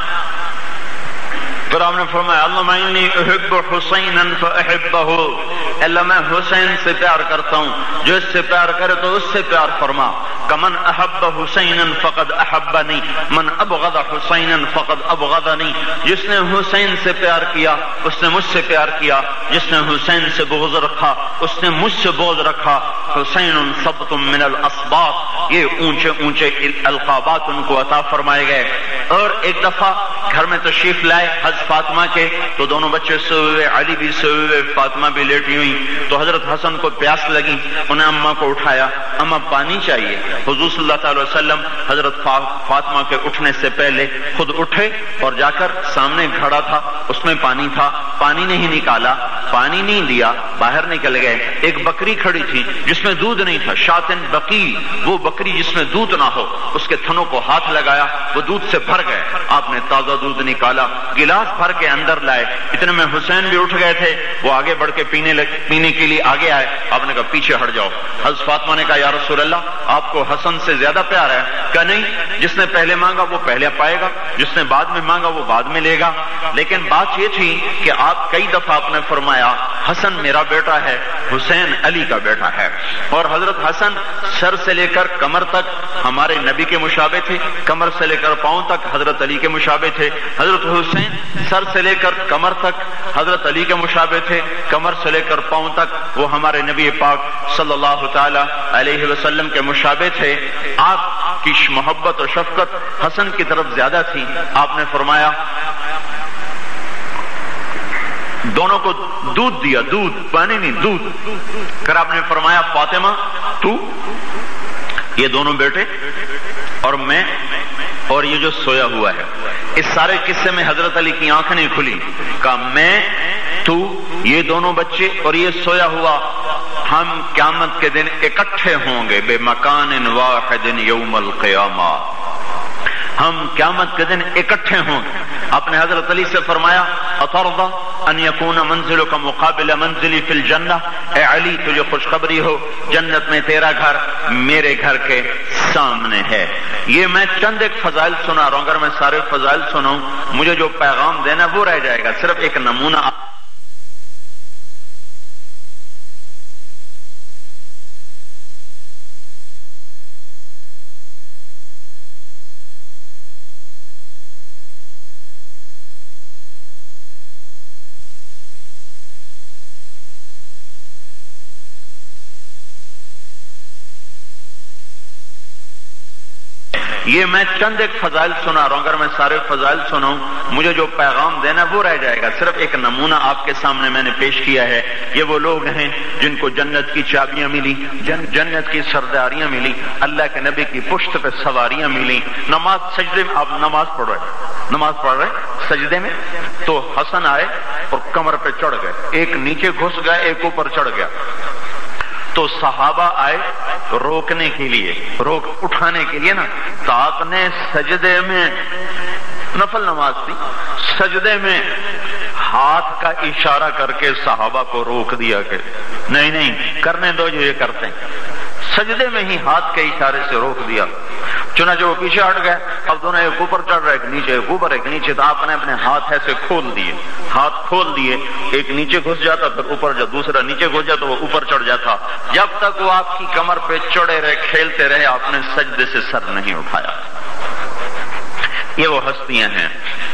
پھر آپ نے فرمایا اللہم انی احب حسینا فاحبہ، اللہ میں حسین سے پیار کرتا ہوں، جو اس سے پیار کرے تو اس سے پیار فرما۔ کمن احب حسینا فقد احبنی من ابغض حسینا فقد ابغضنی، جس نے حسین سے پیار کیا اس نے مجھ سے پیار کیا، جس نے حسین سے بغض رکھا اس نے مجھ سے بغض رکھا۔ حسین سبط من الاسباط، یہ اونچے اونچے القابات ان کو عطا فرمائے گئے۔ اور ایک دفعہ گھر میں تشریف لائے حضرت فاطمہ کے، تو دونوں بچے سوئے ہوئے، علی بھی سوئے ہوئے، فاطمہ بھی لیٹی ہوئی، تو حضرت حسن کو پیاس لگی، انہیں اماں کو اٹھایا، اماں پانی چاہیے۔ حضور صلی اللہ علیہ وسلم حضرت فاطمہ کے اٹھنے سے پہلے خود اٹھے اور جا کر سامنے گھڑا تھا اس میں پانی تھا، پانی نہیں نکالا، پانی نہیں دیا، باہر نکل گئے۔ ایک بکری کھڑی تھی جس میں دودھ نہیں تھا، شاتن بقی، وہ بکری جس میں دودھ نہ ہو، اس کے تھنوں کو ہاتھ لگایا، وہ دودھ سے بھر گئے۔ آپ نے تازہ دودھ نکالا، گلاس بھر کے اندر لائے، اتنے میں حسین بھی اٹھ گئے تھے، وہ آگے بڑھ کے پینے لگ پینے کے لیے آگے آئے۔ آپ نے کہا پیچھے ہٹ جاؤ۔ حضرت فاطمہ نے کہا یا رسول اللہ آپ کو حسن سے زیادہ پیار ہے؟ کہ نہیں، جس نے پہلے مانگا وہ پہلے پائے گا، جس نے بعد میں مانگا وہ بعد میں لے گا۔ لیکن بات یہ تھی کہ آپ کئی دفعہ آپ نے فرمایا حسن میرا بیٹا ہے، حسین علی کا بیٹا ہے، اور حضرت حسن سر سے لے کر کمر تک ہمارے نبی کے مشابہ تھے، کمر سے لے کر پاؤں تک حضرت علی کے مشابہ تھے۔ حضرت حسین سر سے لے کر کمر تک حضرت علی کے مشابہ تھے، کمر سے لے کر پاؤں تک وہ ہمارے نبی پاک صلی اللہ تعالی علیہ وسلم کے مشابہ تھے۔ آپ کی محبت اور شفقت حسن کی طرف زیادہ تھی۔ آپ نے فرمایا دونوں کو دودھ دیا، دودھ، پانی نہیں، دودھ۔ پھر آپ نے فرمایا فاطمہ تو، یہ دونوں بیٹے اور میں اور یہ جو سویا ہوا ہے۔ اس سارے قصے میں حضرت علی کی آنکھ نہیں کھلی، کہا میں، تو، یہ دونوں بچے اور یہ سویا ہوا، ہم قیامت کے دن اکٹھے ہوں گے بے مکان واحد یوم القیامہ، ہم قیامت کے دن اکٹھے ہوں گے۔ آپ نے حضرت علی سے فرمایا اترضى ان يكون منزلك مقابل منزلي في الجنہ، اے علی تجھے خوشخبری ہو جنت میں تیرا گھر میرے گھر کے سامنے ہے۔ یہ میں چند ایک فضائل سنا رہا ہوں، اگر میں سارے فضائل سناؤں مجھے جو پیغام دینا وہ رہ جائے گا، صرف ایک نمونہ۔ یہ میں چند ایک فضائل سنا رہا ہوں، اگر میں سارے فضائل سناؤں مجھے جو پیغام دینا وہ رہ جائے گا، صرف ایک نمونہ آپ کے سامنے میں نے پیش کیا ہے۔ یہ وہ لوگ ہیں جن کو جنت کی چابیاں ملی، جن جنت کی سرداریاں ملی، اللہ کے نبی کی پشت پہ سواریاں ملی۔ نماز سجدے میں، آپ نماز پڑھ رہے نماز پڑھ رہے سجدے میں، تو حسن آئے اور کمر پہ چڑھ گئے، ایک نیچے گھس گیا ایک اوپر چڑھ گیا، تو صحابہ آئے روکنے کے لیے، روک اٹھانے کے لیے نا، تو آپ نے سجدے میں نفل نماز تھی، سجدے میں ہاتھ کا اشارہ کر کے صحابہ کو روک دیا کہ نہیں نہیں کرنے دو جو یہ کرتے ہیں، سجدے میں ہی ہاتھ کے اشارے سے روک دیا۔ چنانچہ وہ پیچھے ہٹ گئے، اب دونوں ایک اوپر چڑھ رہے، ایک نیچے، ایک اوپر ایک نیچے، تو آپ نے اپنے ہاتھ ایسے کھول دیے، ہاتھ کھول دیے، ایک نیچے گھس جاتا پھر اوپر جا، دوسرا نیچے گھس جاتا وہ اوپر چڑھ جاتا، جب تک وہ آپ کی کمر پہ چڑھے رہے، کھیلتے رہے، آپ نے سجدے سے سر نہیں اٹھایا۔ یہ وہ ہستیاں ہیں۔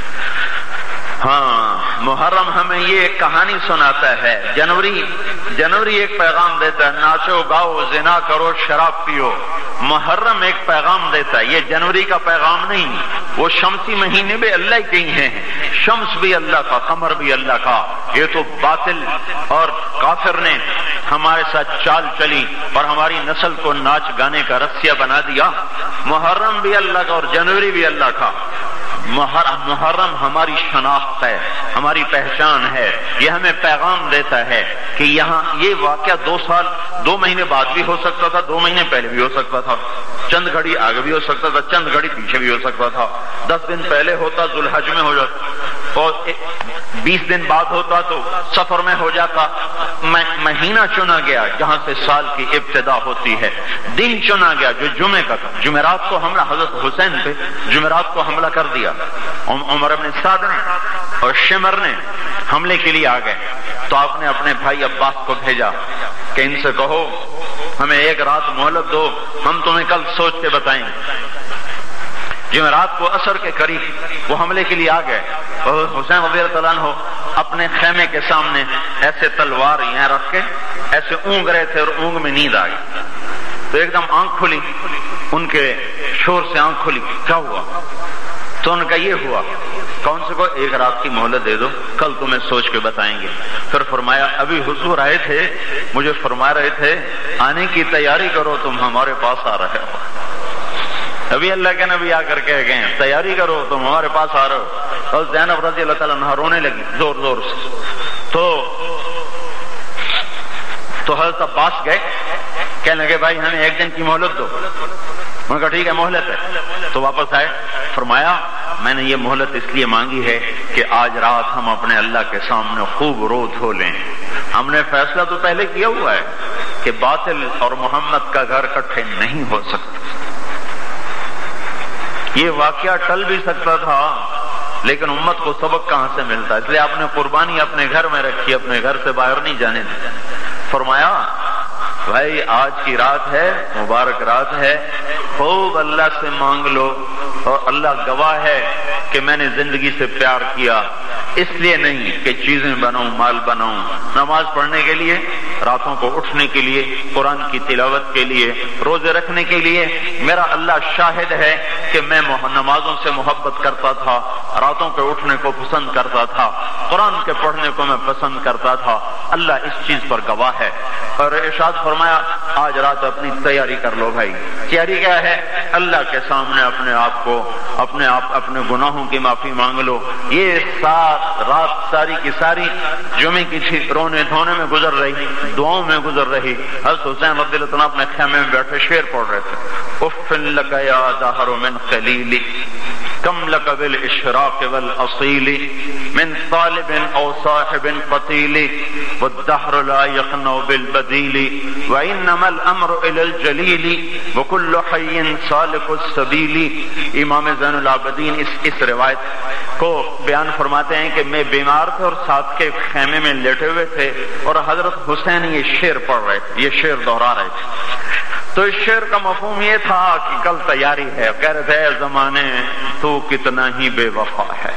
ہاں، محرم ہمیں یہ ایک کہانی سناتا ہے، جنوری جنوری ایک پیغام دیتا ہے، ناچو گاؤ زنا کرو شراب پیو۔ محرم ایک پیغام دیتا ہے، یہ جنوری کا پیغام نہیں، وہ شمسی مہینے بھی اللہ کے ہی ہیں، شمس بھی اللہ کا، قمر بھی اللہ کا۔ یہ تو باطل اور کافر نے ہمارے ساتھ چال چلی اور ہماری نسل کو ناچ گانے کا رسیا بنا دیا۔ محرم بھی اللہ کا اور جنوری بھی اللہ کا۔ محرم ہماری شناخت ہے، ہماری پہچان ہے، یہ ہمیں پیغام دیتا ہے کہ یہاں یہ واقعہ دو سال دو مہینے بعد بھی ہو سکتا تھا، دو مہینے پہلے بھی ہو سکتا تھا، چند گھڑی آگے بھی ہو سکتا تھا، چند گھڑی پیچھے بھی ہو سکتا تھا، دس دن پہلے ہوتا ذوالحج میں ہو جاتا اور بیس دن بعد ہوتا تو سفر میں ہو جاتا۔ مہینہ چنا گیا جہاں سے سال کی ابتدا ہوتی ہے، دن چنا گیا جو جمعے کا تھا۔ جمعرات کو حملہ حضرت حسین پہ جمعرات کو حملہ کر دیا، عمر بن سعد نے اور شمر نے حملے کے لیے آ گئے، تو آپ نے اپنے بھائی عباس کو بھیجا کہ ان سے کہو ہمیں ایک رات مہلت دو، ہم تمہیں کل سوچ کے بتائیں گے۔ جمعرات کو عصر کے قریب وہ حملے کے لیے آ گئے، اور حسین رضی اللہ عنہ اپنے خیمے کے سامنے ایسے تلوار یہاں رکھ کے ایسے اونگ رہے تھے اور اونگ میں نیند آ گئی، تو ایک دم آنکھ کھلی، ان کے شور سے آنکھ کھلی، کیا ہوا؟ تو ان کا یہ ہوا، کون سے کو ایک رات کی مہلت دے دو، کل تمہیں سوچ کے بتائیں گے۔ پھر فرمایا ابھی حضور آئے تھے، مجھے فرما رہے تھے آنے کی تیاری کرو، تم ہمارے پاس آ رہے ہو۔ ابھی اللہ کے نبی آ کر کہہ گئے تیاری کرو، تم ہمارے پاس آ رہے ہو۔ اور زینب رضی اللہ تعالیٰ عنہا رونے لگی زور زور سے، تو تو حضرت عباس گئے، کہنے لگے بھائی ہمیں ایک دن کی مہلت دو۔ انہوں نے کہا ٹھیک ہے مہلت ہے، تو واپس آئے، فرمایا میں نے یہ مہلت اس لیے مانگی ہے کہ آج رات ہم اپنے اللہ کے سامنے خوب رو دھو لیں۔ ہم نے فیصلہ تو پہلے کیا ہوا ہے کہ باطل اور محمد کا گھر اکٹھے نہیں ہو سکتے۔ یہ واقعہ ٹل بھی سکتا تھا، لیکن امت کو سبق کہاں سے ملتا، اس لیے آپ نے قربانی اپنے گھر میں رکھی، اپنے گھر سے باہر نہیں جانے دی۔ فرمایا بھائی آج کی رات ہے، مبارک رات ہے، خوب اللہ سے مانگ لو، اور اللہ گواہ ہے کہ میں نے زندگی سے پیار کیا، اس لیے نہیں کہ چیزیں بناؤں، مال بناؤں، نماز پڑھنے کے لیے، راتوں کو اٹھنے کے لیے، قرآن کی تلاوت کے لیے، روزے رکھنے کے لیے۔ میرا اللہ شاہد ہے کہ میں نمازوں سے محبت کرتا تھا، راتوں کے اٹھنے کو پسند کرتا تھا، قرآن کے پڑھنے کو میں پسند کرتا تھا، اللہ اس چیز پر گواہ ہے۔ اور ارشاد فرمایا آج رات اپنی تیاری کر لو بھائی۔ تیاری کیا ہے؟ اللہ کے سامنے اپنے آپ کو، اپنے آپ اپنے گناہوں کی معافی مانگ لو۔ یہ سات رات ساری کی ساری جمعے کی رونے دھونے میں گزر رہی، دعاؤں میں گزر رہی۔ حضرت حسین رضی اللہ عنہ اپنے خیمے میں بیٹھے شعر پڑھ رہے تھے، اف لک یا دہر من خلیلی کم لک بالاشراق والاصیل من طالب او صاحب قتیل والدہر لا یقنع بالبدیل وانما الامر الى الجلیل وکل حی سالک السبیل۔ امام زین العابدین اس اس روایت کو بیان فرماتے ہیں کہ میں بیمار تھے اور ساتھ کے خیمے میں لیٹے ہوئے تھے، اور حضرت حسین یہ شعر پڑھ رہے تھے، یہ شعر دہرا رہے تھے۔ تو اس شعر کا مفہوم یہ تھا کہ کل تیاری ہے، کہہ رہے تھے زمانے تو کتنا ہی بے وفا ہے،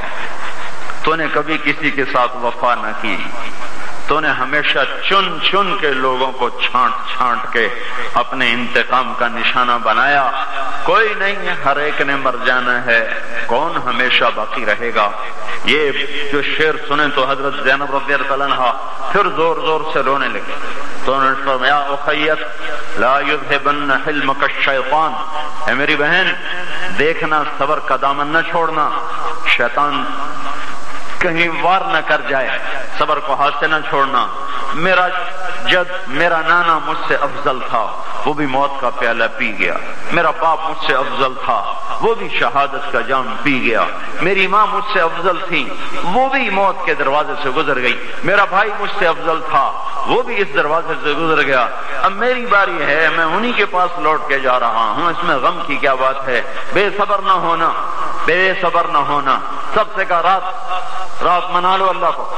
تو نے کبھی کسی کے ساتھ وفا نہ کی، تو نے ہمیشہ چن چن کے لوگوں کو چھانٹ چھانٹ کے اپنے انتقام کا نشانہ بنایا۔ کوئی نہیں ہے، ہر ایک نے مر جانا ہے، کون ہمیشہ باقی رہے گا۔ یہ جو شعر سنے تو حضرت زینب رضی اللہ عنہا پھر زور زور سے رونے لگے، تو انہوں نے فرمایا اخیت لا یذهبن حلمک الشیطان، اے میری بہن دیکھنا صبر کا دامن نہ چھوڑنا، شیطان کہیں وار نہ کر جائے، صبر کو ہاتھ سے نہ چھوڑنا. میرا جد میرا نانا مجھ سے افضل تھا، وہ بھی موت کا پیالہ پی گیا. میرا باپ مجھ سے افضل تھا، وہ بھی شہادت کا جام پی گیا. میری ماں مجھ سے افضل تھی، وہ بھی موت کے دروازے سے گزر گئی. میرا بھائی مجھ سے افضل تھا، وہ بھی اس دروازے سے گزر گیا. اب میری باری ہے، میں انہی کے پاس لوٹ کے جا رہا ہوں. اس میں غم کی کیا بات ہے؟ بے صبر نہ ہونا، بے صبر نہ ہونا. سب سے کہا رات رات منا لو اللہ کو.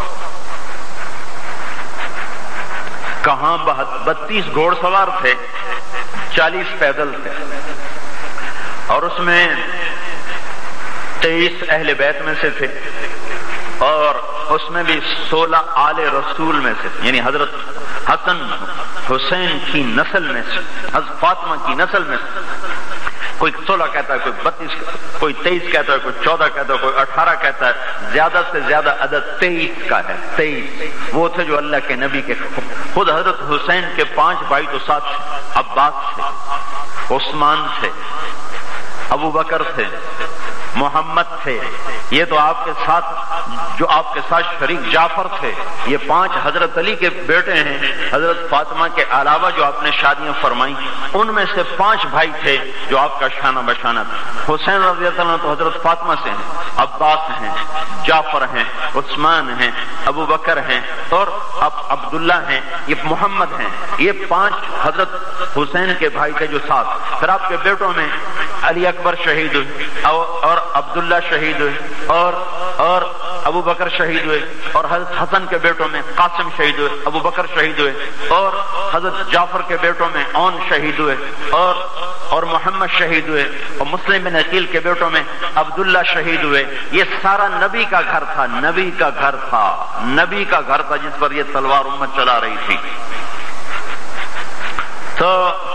کہاں بتیس گھوڑ سوار تھے، چالیس پیدل تھے، اور اس میں تیئیس اہل بیت میں سے تھے، اور اس میں بھی سولہ آل رسول میں سے، یعنی حضرت حسن حسین کی نسل میں سے، حضرت فاطمہ کی نسل میں سے. کوئی سولہ کہتا ہے، کوئی بتیس، کوئی تیئیس کہتا ہے، کوئی چودہ کہتا ہے، کوئی اٹھارہ کہتا ہے. زیادہ سے زیادہ عدد تیئیس کا ہے. تیئیس وہ تھے جو اللہ کے نبی کے خود حضرت حسین کے پانچ بھائی تو ساتھ تھے. عباس تھے، عثمان تھے، ابو بکر تھے، محمد تھے. یہ تو آپ کے ساتھ جو آپ کے ساتھ شریک جعفر تھے. یہ پانچ حضرت علی کے بیٹے ہیں. حضرت فاطمہ کے علاوہ جو آپ نے شادیاں فرمائی، ان میں سے پانچ بھائی تھے جو آپ کا شانہ بشانہ تھا. حسین رضی اللہ عنہ تو حضرت فاطمہ سے ہیں، عباس ہیں، جعفر ہیں، عثمان ہیں، ابو بکر ہیں، اور اب عبداللہ ہیں، یہ محمد ہیں. یہ پانچ حضرت حسین کے بھائی تھے جو ساتھ. پھر آپ کے بیٹوں میں علی اکبر شہید ہوئے، اور عبداللہ شہید ہوئے، اور اور ابو بکر شہید ہوئے، اور حضرت حسن کے بیٹوں میں قاسم شہید ہوئے، ابو بکر شہید ہوئے، اور حضرت جعفر کے بیٹوں میں اون شہید ہوئے، اور اور محمد شہید ہوئے، اور مسلم بن عقیل کے بیٹوں میں عبداللہ شہید ہوئے. یہ سارا نبی کا گھر تھا، نبی کا گھر تھا، نبی کا گھر تھا جس پر یہ تلوار امت چلا رہی تھی. تو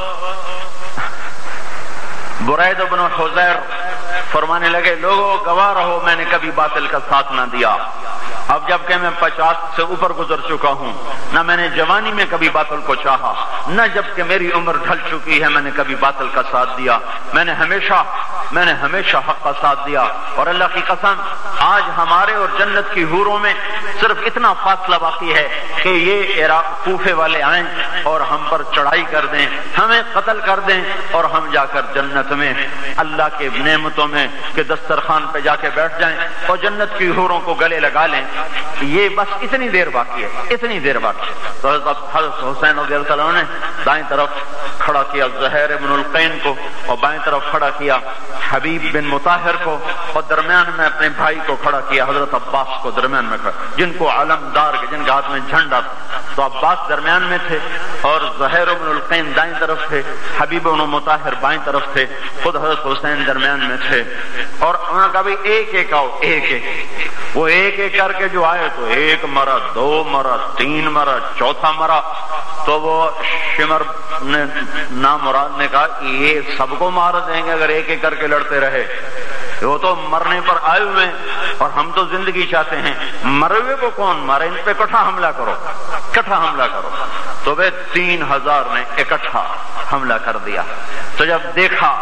برید بن حضیر فرمانے لگے، لوگوں گواہ رہو میں نے کبھی باطل کا ساتھ نہ دیا. اب جب کہ میں پچاس سے اوپر گزر چکا ہوں، نہ میں نے جوانی میں کبھی باطل کو چاہا، نہ جب کہ میری عمر ڈھل چکی ہے میں نے کبھی باطل کا ساتھ دیا. میں نے ہمیشہ میں نے ہمیشہ حق کا ساتھ دیا. اور اللہ کی قسم آج ہمارے اور جنت کی حوروں میں صرف اتنا فاصلہ باقی ہے کہ یہ عراق کوفے والے آئیں اور ہم پر چڑھائی کر دیں، ہمیں قتل کر دیں، اور ہم جا کر جنت میں اللہ کے نعمتوں میں کہ دسترخوان پہ جا کے بیٹھ جائیں اور جنت کی حوروں کو گلے لگا لیں. یہ بس اتنی دیر باقی ہے، اتنی دیر باقی ہے. تو حضرت حسین رضی اللہ عنہ نے دائیں طرف کھڑا کیا زہیر بن القین کو، اور بائیں طرف کھڑا کیا حبیب بن مطہر کو، اور درمیان میں اپنے بھائی کو کھڑا کیا حضرت عباس کو درمیان میں کھڑا، جن کو علمدار کے جن کے ہاتھ میں جھنڈا تھا. تو عباس درمیان میں تھے، اور زہیر بن القین دائیں طرف تھے، حبیب بن مطہر بائیں طرف تھے، خود حضرت حسین درمیان میں تھے. اور انہوں نے کہا بھی ایک ایک آؤ، ایک ایک. وہ ایک ایک کر کے جو آئے تو ایک مرا، دو مرا، تین مرا، چوتھا مرا. تو وہ شمر نے نامراد نے کہا یہ سب کو مار دیں گے اگر ایک ایک کر کے لڑتے رہے. وہ تو مرنے پر آئے ہوئے اور ہم تو زندگی چاہتے ہیں. مرے ہوئے کو کون مارے؟ ان پہ اکٹھا حملہ کرو، اکٹھا حملہ کرو. تو وہ تین ہزار نے اکٹھا حملہ کر دیا. تو جب دیکھا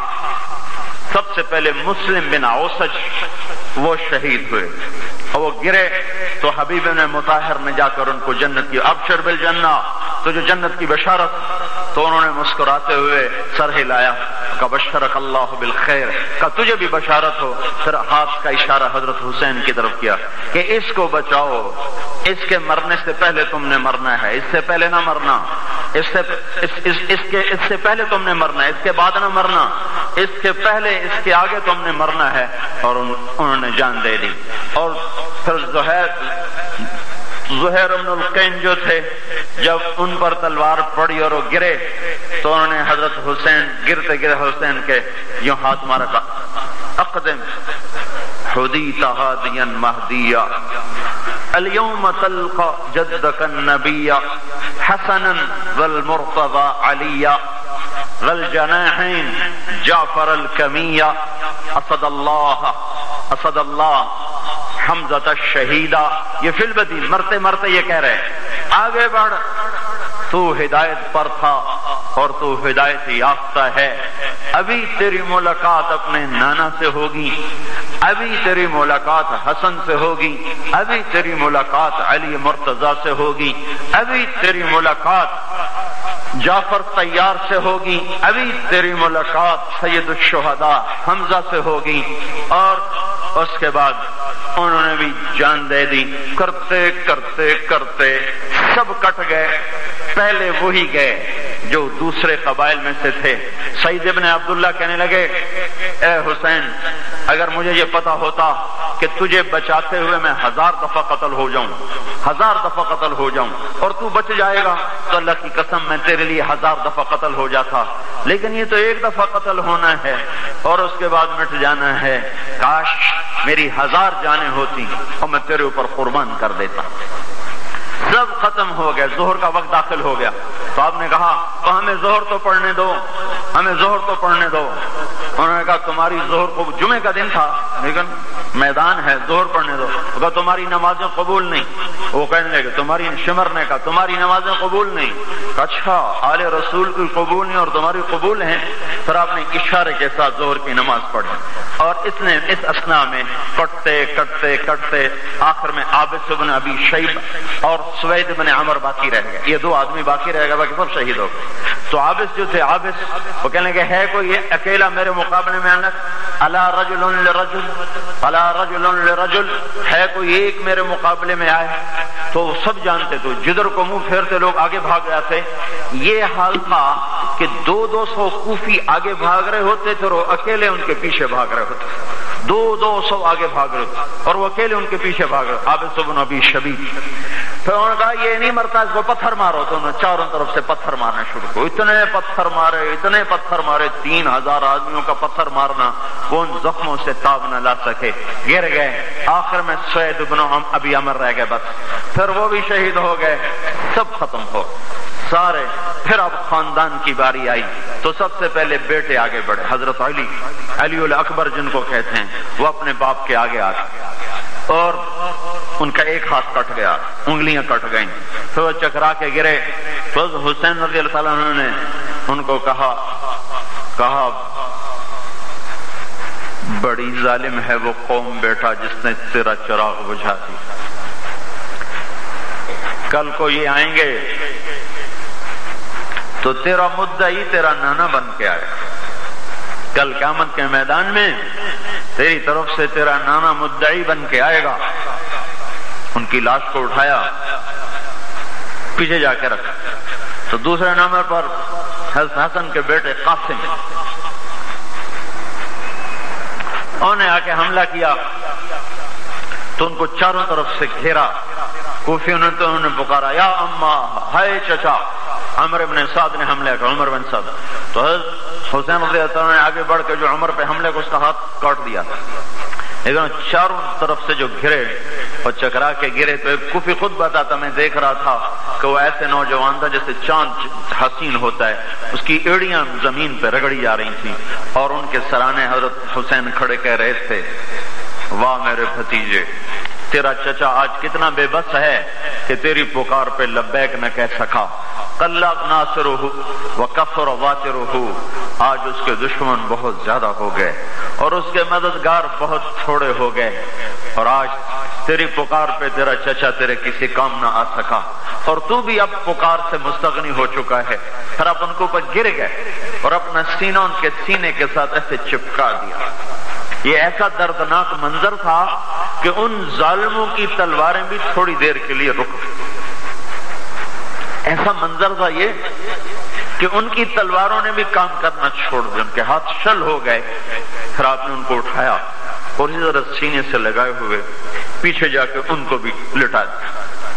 سب سے پہلے مسلم بن اوسج وہ شہید ہوئے اور وہ گرے، تو حبیب نے مطہر نے جا کر ان کو جنت کی ابشر بالجنہ، تو جو جنت کی بشارت، تو انہوں نے مسکراتے ہوئے سر ہلایا، کہ بشرک اللہ بالخیر، کہ تجھے بھی بشارت ہو. پھر ہاتھ کا اشارہ حضرت حسین کی طرف کیا کہ اس کو بچاؤ، اس کے مرنے سے پہلے تم نے مرنا ہے، اس سے پہلے نہ مرنا، اس سے اس, اس, اس کے اس سے پہلے تم نے مرنا ہے، اس کے بعد نہ مرنا، اس کے پہلے اس کے آگے تم نے مرنا ہے. اور انہوں نے جان دے دی. اور پھر زہیر زہیر بن القین جو تھے، جب ان پر تلوار پڑی اور وہ گرے، تو انہوں نے حضرت حسین گرتے گرے حسین کے یوں ہاتھ مارا تھا، اقدم حدیت ہادیا مہدیا اليوم تلقى جدك النبي حسنا والمرتضى عليا والجناحين جعفر الكمية اسد اللہ اسد اللہ حمزة الشہیدہ. یہ فی البدی مرتے مرتے یہ کہہ رہے آگے بڑھ، تو ہدایت پر تھا اور تو ہدایت یافتہ ہے. ابھی تیری ملاقات اپنے نانا سے ہوگی، ابھی تیری ملاقات حسن سے ہوگی، ابھی تیری ملاقات علی مرتضی سے ہوگی، ابھی تیری ملاقات جعفر طیار سے ہوگی، ابھی تیری ملاقات سید الشہداء حمزہ سے ہوگی۔ اور اس کے بعد انہوں نے بھی جان دے دی، کرتے کرتے کرتے سب کٹ گئے، پہلے وہی گئے جو دوسرے قبائل میں سے تھے۔ سعید ابن عبداللہ کہنے لگے اے حسین، اگر مجھے یہ پتا ہوتا کہ تجھے بچاتے ہوئے میں ہزار دفعہ قتل ہو جاؤں، ہزار دفعہ قتل ہو جاؤں اور تو بچ جائے گا تو اللہ کی قسم میں تیرے لیے ہزار دفعہ قتل ہو جاتا، لیکن یہ تو ایک دفعہ قتل ہونا ہے اور اس کے بعد مٹ جانا ہے، کاش میری ہزار جانیں ہوتی اور میں تیرے اوپر قربان کر دیتا۔ سب ختم ہو گئے، ظہر کا وقت داخل ہو گیا تو آپ نے کہا تو ہمیں ظہر تو پڑھنے دو، ہمیں ظہر تو پڑھنے دو۔ انہوں نے کہا تمہاری ظہر کو، جمعے کا دن تھا لیکن میدان ہے، ظہر پڑھنے دو۔ وہ کہا تمہاری نمازیں قبول نہیں۔ وہ کہنے لگے تمہاری شمر نے کہا تمہاری نمازیں قبول نہیں۔ اچھا آل رسول کی قبول نہیں اور تمہاری قبول ہیں؟ پھر آپ نے اشارے کے ساتھ ظہر کی نماز پڑھی اور اس نے اس اثناء میں کٹتے کٹتے کٹتے آخر میں عابس بن ابی شیبہ اور سوید بن عمر باقی رہ گئے، یہ دو آدمی باقی رہ گئے، باقی سب شہید ہو گئے۔ تو عابس جو تھے، عابس وہ کہنے لگے ہے کوئی اکیلا میرے مقابلے میں آنا؟ الا رجل لرجل، الا رجل لرجل، ہے کوئی ایک میرے مقابلے میں آئے؟ تو سب جانتے تو جدھر کو منہ پھیرتے لوگ آگے بھاگ جاتے۔ یہ حال تھا کہ دو دو سو کوفی آگے بھاگ رہے ہوتے تھے اور وہ اکیلے ان کے پیچھے بھاگ رہے ہوتے، دو دو سو آگے بھاگ رہے تھے اور وہ اکیلے ان کے پیچھے بھاگ رہے۔ عابس بن ابی شبیب پھر انہوں نے کہا یہ نہیں مرتا، اس کو پتھر مارو۔ تو انہوں نے چاروں طرف سے پتھر مارنا شروع کیا، اتنے پتھر مارے اتنے پتھر مارے، تین ہزار آدمیوں کا پتھر مارنا، وہ ان زخموں سے تاب نہ لا سکے، گر گئے۔ آخر میں سعید بن ابی عمر رہ گئے بس، پھر وہ بھی شہید ہو گئے، سب ختم ہو سارے۔ پھر اب خاندان کی باری آئی تو سب سے پہلے بیٹے آگے بڑھے، حضرت علی علی الاکبر جن کو کہتے ہیں، وہ اپنے باپ کے آگے آ گئے اور ان کا ایک ہاتھ کٹ گیا، انگلیاں کٹ گئیں، تو وہ چکرا کے گرے۔ تو حسین رضی اللہ تعالیٰ عنہ نے ان کو کہا کہا بڑی ظالم ہے وہ قوم بیٹا جس نے تیرا چراغ بجھا دی، کل کو یہ آئیں گے تو تیرا مدعی تیرا نانا بن کے آئے، کل قیامت کے میدان میں تیری طرف سے تیرا نانا مدعی بن کے آئے گا۔ ان کی لاش کو اٹھایا، پیچھے جا کے رکھا، تو دوسرے نمبر پر حسن کے بیٹے قاسم، انہوں نے آ کے حملہ کیا تو ان کو چاروں طرف سے گھیرا۔ کوفیوں نے تو انہوں نے پکارا یا اما، ہائے چچا۔ عمر بن سعد نے حملہ کیا، عمر بن سعد، تو حسین رضی اللہ عنہ نے آگے بڑھ کے جو عمر پہ حملے کو اس کا ہاتھ کاٹ دیا، لیکن چاروں طرف سے جو گرے اور چکرا کے گرے تو ایک کوفی خود بتاتا، میں دیکھ رہا تھا کہ وہ ایسے نوجوان تھا جیسے چاند حسین ہوتا ہے، اس کی ایڑیاں زمین پہ رگڑی جا رہی تھیں اور ان کے سرانے حضرت حسین کھڑے کہہ رہے تھے واہ میرے بھتیجے، تیرا چچا آج کتنا بے بس ہے کہ تیری پکار پہ لبیک نہ کہہ سکا۔ قلّت ناصرہ وکثر واترہ، آج اس کے دشمن بہت زیادہ ہو گئے اور اس کے مددگار بہت تھوڑے ہو گئے، اور آج تیری پکار پہ تیرا چچا تیرے کسی کام نہ آ سکا اور تو بھی اب پکار سے مستغنی ہو چکا ہے۔ پھر اب ان کو اوپر گر گئے اور اپنا سینہ ان کے سینے کے ساتھ ایسے چپکا دیا۔ یہ ایسا دردناک منظر تھا کہ ان ظالموں کی تلواریں بھی تھوڑی دیر کے لیے رک گئی۔ ایسا منظر تھا یہ کہ ان کی تلواروں نے بھی کام کرنا چھوڑ دیا، ان کے ہاتھ شل ہو گئے۔ پھر آپ نے ان کو اٹھایا اور اسی طرح سینے سے لگائے ہوئے پیچھے جا کے ان کو بھی لٹا دیا۔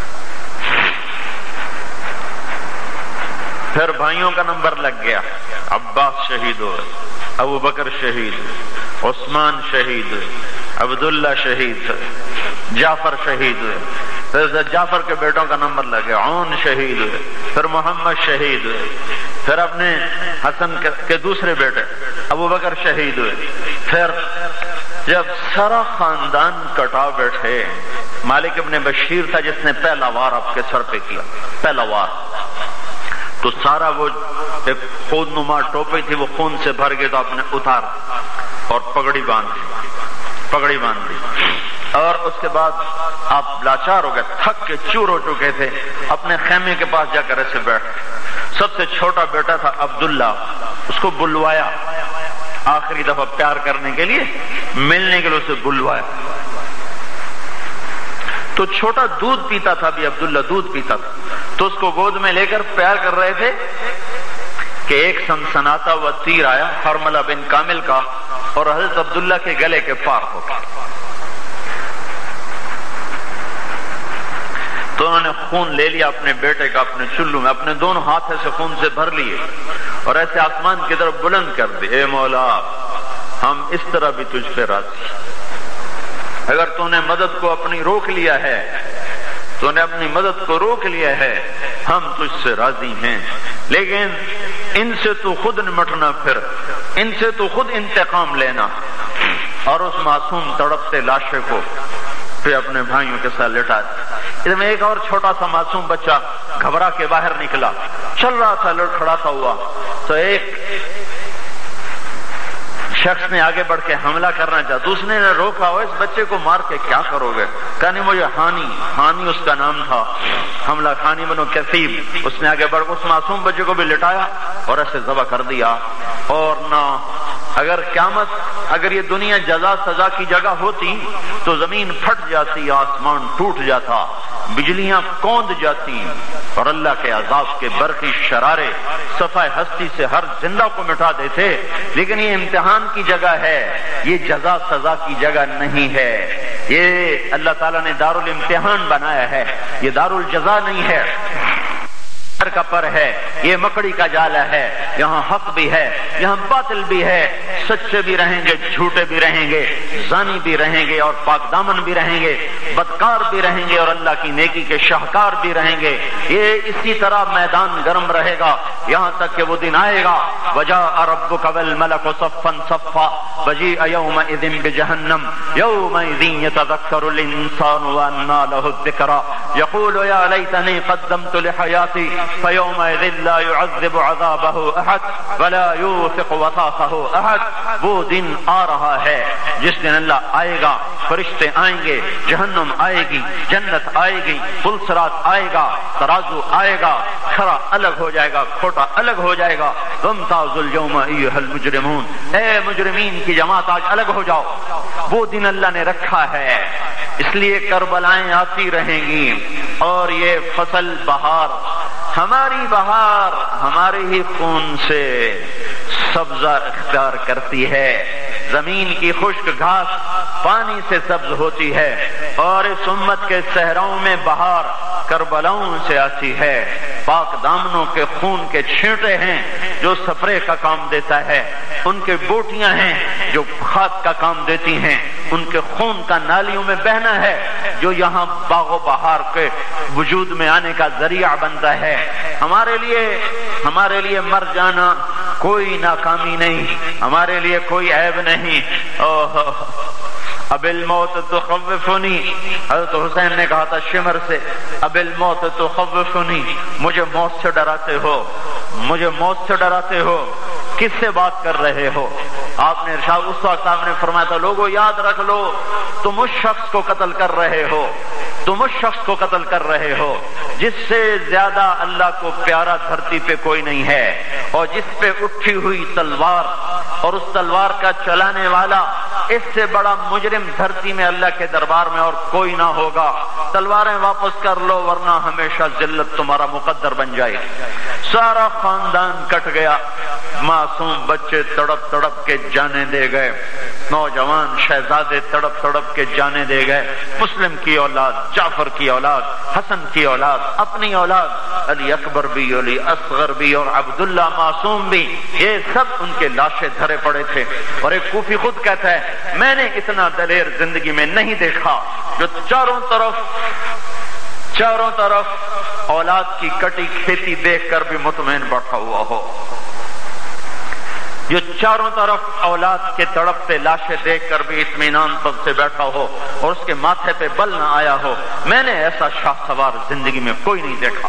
پھر بھائیوں کا نمبر لگ گیا، عباس شہید ہوئے، ابو بکر شہید، عثمان شہید، عبداللہ شہید، جعفر شہید ہوئے، پھر جعفر کے بیٹوں کا نمبر لگ گیا، عون شہید ہوئے، پھر محمد شہید ہوئے، پھر اپنے حسن کے دوسرے بیٹے ابو بکر شہید ہوئے۔ پھر جب سارا خاندان کٹا بیٹھے، مالک ابن بشیر تھا جس نے پہلا وار آپ کے سر پہ کیا، پہلا وار، تو سارا وہ ایک خود نما ٹوپی تھی وہ خون سے بھر گئی تو آپ نے اتار اور پگڑی باندھ پگڑی باندھ دی، اور اس کے بعد آپ لاچار ہو گئے، تھک کے چور ہو چکے تھے، اپنے خیمے کے پاس جا کر ایسے بیٹھ گئے۔ سب سے چھوٹا بیٹا تھا عبداللہ، اس کو بلوایا آخری دفعہ پیار کرنے کے لیے، ملنے کے لیے اسے بلوایا۔ تو چھوٹا دودھ پیتا تھا بھی، عبداللہ دودھ پیتا تھا، تو اس کو گود میں لے کر پیار کر رہے تھے کہ ایک سنسناتا ہوا تیر آیا حرملہ بن کامل کا، اور حضرت عبداللہ کے گلے کے پار ہو گیا۔ تو انہوں نے خون لے لیا اپنے بیٹے کا اپنے چلو میں، اپنے دونوں ہاتھ سے خون سے بھر لیے اور ایسے آسمان کی طرف بلند کر دی، اے مولا ہم اس طرح بھی تجھ پہ راضی، اگر تو نے مدد کو اپنی روک لیا ہے، تو نے اپنی مدد کو روک لیا ہے، ہم تجھ سے راضی ہیں، لیکن ان سے تو خود نمٹنا، پھر ان سے تو خود انتقام لینا۔ اور اس معصوم تڑپتے لاشے کو پھر اپنے بھائیوں کے ساتھ لٹا دیا۔ اس میں ایک اور چھوٹا سا معصوم بچہ گھبرا کے باہر نکلا، چل رہا تھا لڑکھڑاتا ہوا، تو ایک شخص نے آگے بڑھ کے حملہ کرنا چاہا، دوسرے نے روکا، ہو اس بچے کو مار کے کیا کرو گے؟ کہا نہیں مجھے ہانی ہانی اس کا نام تھا، حملہ خانی بنو کثیب، اس نے آگے بڑھ اس معصوم بچے کو بھی لٹایا اور ایسے ذبح کر دیا۔ اور نہ اگر قیامت اگر یہ دنیا جزا سزا کی جگہ ہوتی تو زمین پھٹ جاتی، آسمان ٹوٹ جاتا، بجلیاں کوند جاتی، اور اللہ کے عذاب کے برقی شرارے صفحہ ہستی سے ہر زندہ کو مٹا دیتے۔ لیکن یہ امتحان کی جگہ ہے، یہ جزا سزا کی جگہ نہیں ہے، یہ اللہ تعالیٰ نے دار الامتحان بنایا ہے، یہ دار الجزا نہیں ہے کا پر ہے، یہ مکڑی کا جالا ہے، یہاں حق بھی ہے، یہاں باطل بھی ہے، سچے بھی رہیں گے، جھوٹے بھی رہیں گے، زانی بھی رہیں گے اور پاک دامن بھی رہیں گے، بدکار بھی رہیں گے اور اللہ کی نیکی کے شاہکار بھی رہیں گے۔ یہ اسی طرح میدان گرم رہے گا یہاں تک کہ وہ دن آئے گا، وجاء ربک والملک صفا صفا وجیء یومئذ بجہنم یومئذ یتذکر الانسان وانى له الذکری یقول یا لیتنی قدمت لحیاتی فَيَوْمَئِذٍ لَا يُعَذِّبُ عَذَابَهُ أَحَدٌ وَلَا يُوثِقُ وَثَاقَهُ أَحَدٌ۔ وہ دن آ رہا ہے جس دن اللہ آئے گا، فرشتے آئیں گے، جہنم آئے گی، جنت آئے گی، پل صراط آئے گا، ترازو آئے گا، کھرا الگ ہو جائے گا، کھوٹا الگ ہو جائے گا۔ وَامْتَازُوا الْيَوْمَ أَيُّهَا الْمُجْرِمُونَ، اے مجرمین کی جماعت آج الگ ہو جاؤ۔ وہ دن اللہ نے رکھا ہے، اس لیے کربلائیں آتی رہیں گی، اور یہ فصل بہار ہماری بہار ہمارے ہی خون سے سبزہ اختیار کرتی ہے، زمین کی خشک گھاس پانی سے سبز ہوتی ہے، اور اس امت کے صحراؤں میں بہار کربلاؤں سے آتی ہے۔ پاک دامنوں کے خون کے چھینٹے ہیں جو سپرے کا کام دیتا ہے، ان کے بوٹیاں ہیں جو کھاد کا کام دیتی ہیں، ان کے خون کا نالیوں میں بہنا ہے جو یہاں باغ و بہار کے وجود میں آنے کا ذریعہ بنتا ہے۔ ہمارے لیے ہمارے لیے مر جانا کوئی ناکامی نہیں، ہمارے لیے کوئی عیب نہیں۔ اوہ اب الموت تخوفنی، حضرت حسین نے کہا تھا شمر سے، اب الموت تخوفنی، مجھے موت سے ڈراتے ہو، مجھے موت سے ڈراتے ہو، کس سے بات کر رہے ہو؟ آپ نے ارشاد اس وقت آپ نے فرمایا تھا لوگوں یاد رکھ لو تم اس شخص کو قتل کر رہے ہو، تم اس شخص کو قتل کر رہے ہو جس سے زیادہ اللہ کو پیارا دھرتی پہ کوئی نہیں ہے، اور جس پہ اٹھی ہوئی تلوار اور اس تلوار کا چلانے والا اس سے بڑا مجرم دھرتی میں اللہ کے دربار میں اور کوئی نہ ہوگا۔ تلواریں واپس کر لو ورنہ ہمیشہ ذلت تمہارا مقدر بن جائے۔ سارا خاندان کٹ گیا، معصوم بچے تڑپ تڑپ کے جانے دے گئے، نوجوان شہزادے تڑپ تڑپ کے جانے دے گئے، مسلم کی اولاد، جعفر کی اولاد، حسن کی اولاد، اپنی اولاد، علی اکبر بھی، علی اصغر بھی اور عبداللہ معصوم بھی، یہ سب ان کے لاشیں دھرے پڑے تھے۔ اور ایک کوفی خود کہتا ہے میں نے اتنا دلیر زندگی میں نہیں دیکھا جو چاروں طرف چاروں طرف اولاد کی کٹی کھیتی دیکھ کر بھی مطمئن بیٹھا ہوا ہو، جو چاروں طرف اولاد کے تڑپتے لاشیں دیکھ کر بھی اطمینان پر سے بیٹھا ہو اور اس کے ماتھے پہ بل نہ آیا ہو۔ میں نے ایسا شاہ سوار زندگی میں کوئی نہیں دیکھا۔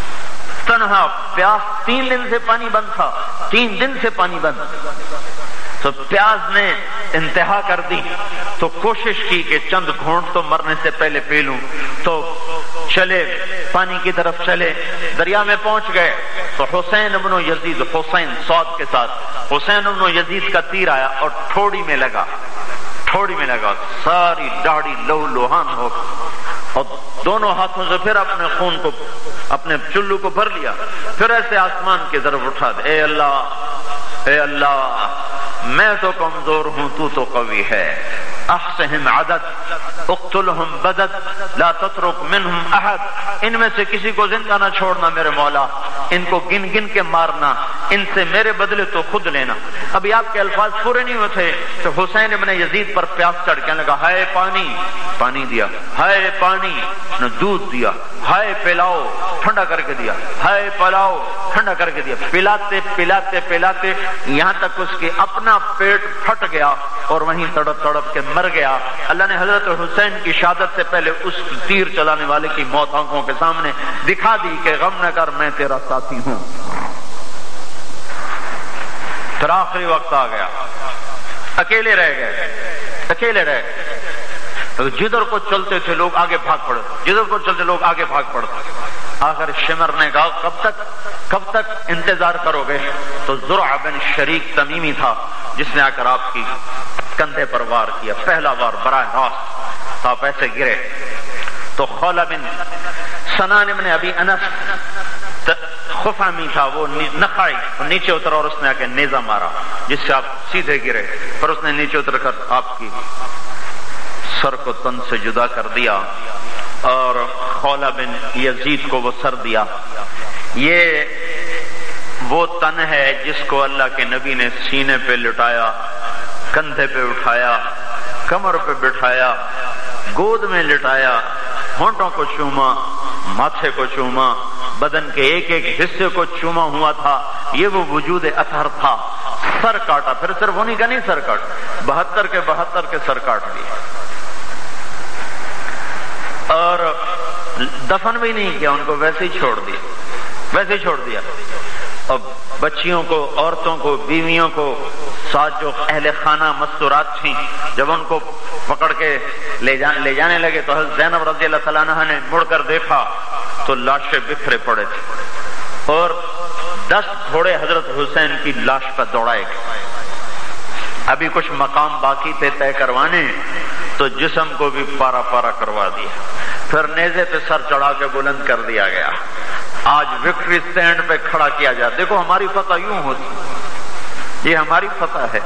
تنہا پیاس، تین دن سے پانی بند تھا، تین دن سے پانی بند، تو پیاس نے انتہا کر دی، تو کوشش کی کہ چند گھونٹ تو مرنے سے پہلے پی لوں، تو چلے پانی کی طرف چلے، دریا میں پہنچ گئے تو حسین ابن یزید، حسین صاد کے ساتھ، حسین ابن یزید کا تیر آیا اور ٹھوڑی میں لگا، ٹھوڑی میں لگا، ساری داڑھی لہو لوہان ہو، اور دونوں ہاتھوں سے پھر اپنے خون کو، اپنے چلو کو بھر لیا، پھر ایسے آسمان کی طرف اٹھا دے، اے اللہ اے اللہ میں تو کمزور ہوں، تو تو قوی ہے، احصہم عدد اقتلہم بدد لا تترک منہم احد، ان میں سے کسی کو زندہ نہ چھوڑنا میرے مولا، ان کو گن گن کے مارنا، ان سے میرے بدلے تو خود لینا۔ ابھی آپ کے الفاظ پورے نہیں ہوئے تھے تو حسین ابن یزید پر پیاس چڑھ کے لگا، ہائے پانی، پانی دیا، ہائے پانی نہ دودھ دیا، ہائے پلاؤ ٹھنڈا کر کے دیا، ہائے پلاؤ ٹھنڈا کر کے دیا، پلاتے پلاتے پلاتے یہاں تک اس کے اپنا پیٹ پھٹ گیا اور وہیں تڑپ تڑپ کے مر گیا۔ اللہ نے حضرت حسین کی شہادت سے پہلے اس تیر چلانے والے کی موت آنکھوں کے سامنے دکھا دی کہ غم نہ کر، میں تیرا ساتھی ہوں۔ پھر آخری وقت آ گیا، اکیلے رہ گئے، اکیلے رہ گئے، جدھر کو چلتے تھے لوگ آگے بھاگ پڑے، جدھر کو چلتے لوگ آگے بھاگ پڑتے۔ آخر شمر نے کہا کب تک کب تک انتظار کرو گے؟ تو زرع بن شریک تمیمی تھا جس نے آ کر آپ کی کندھے پر وار کیا، پہلا وار براہ راست، آپ ایسے گرے تو خولہ بن سنان ابن ابی انس خفامی تھا، وہ نخائی نیچے اترا اور اس نے آ کے نیزہ مارا جس سے آپ سیدھے گرے، پر اس نے نیچے اتر کر آپ کی سر کو تن سے جدا کر دیا اور خولہ بن یزید کو وہ سر دیا۔ یہ وہ تن ہے جس کو اللہ کے نبی نے سینے پہ لٹایا، کندھے پہ اٹھایا، کمر پہ بٹھایا، گود میں لٹایا، ہونٹوں کو چوما، ماتھے کو چوما، بدن کے ایک ایک حصے کو چوما ہوا تھا۔ یہ وہ وجود اطہر تھا۔ سر کاٹا، پھر صرف انہی کا نہیں سر کاٹا، بہتر کے بہتر کے سر کاٹ دیے، اور دفن بھی نہیں کیا، ان کو ویسے ہی چھوڑ دیا، ویسے ہی چھوڑ دیا۔ اب بچیوں کو، عورتوں کو، بیویوں کو، ساتھ جو اہل خانہ مستورات تھیں، جب ان کو پکڑ کے لے جانے لے جانے لگے تو حضرت زینب رضی اللہ تعالیٰ عنہ نے مڑ کر دیکھا تو لاشیں بکھرے پڑے تھے، اور دس گھوڑے حضرت حسین کی لاش پر دوڑائے گئے۔ ابھی کچھ مقام باقی تھے طے کروانے، تو جسم کو بھی پارا پارا کروا دیا، پھر نیزے پہ سر چڑھا کے بلند کر دیا گیا۔ آج وکٹری اسٹینڈ پہ کھڑا کیا جائے، دیکھو ہماری فتح یوں ہوتی، یہ ہماری فتح ہے۔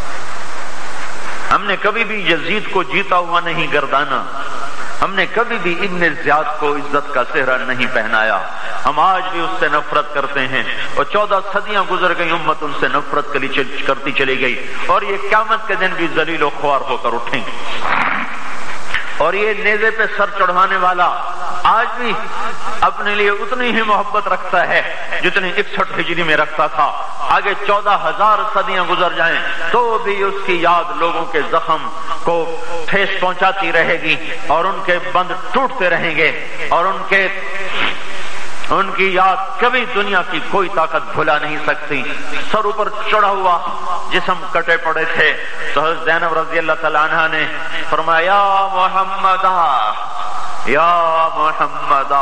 ہم نے کبھی بھی یزید کو جیتا ہوا نہیں گردانا، ہم نے کبھی بھی ابن زیاد کو عزت کا صحرا نہیں پہنایا، ہم آج بھی اس سے نفرت کرتے ہیں، اور چودہ صدیاں گزر گئی، امت ان سے نفرت کرتی چلی گئی، اور یہ قیامت کے دن بھی ذلیل و خوار ہو کر اٹھیں گے۔ اور یہ نیزے پہ سر چڑھانے والا آج بھی اپنے لیے اتنی ہی محبت رکھتا ہے جتنی اکسٹھ ہجری میں رکھتا تھا۔ آگے چودہ ہزار صدیاں گزر جائیں تو بھی اس کی یاد لوگوں کے زخم کو ٹھیس پہنچاتی رہے گی، اور ان کے بند ٹوٹتے رہیں گے، اور ان کے ان کی یاد کبھی دنیا کی کوئی طاقت بھلا نہیں سکتی۔ سر اوپر چڑھا ہوا، جسم کٹے پڑے تھے، تو حضرت زینب رضی اللہ تعالیٰ عنہ نے فرمایا یا محمدہ یا محمدہ،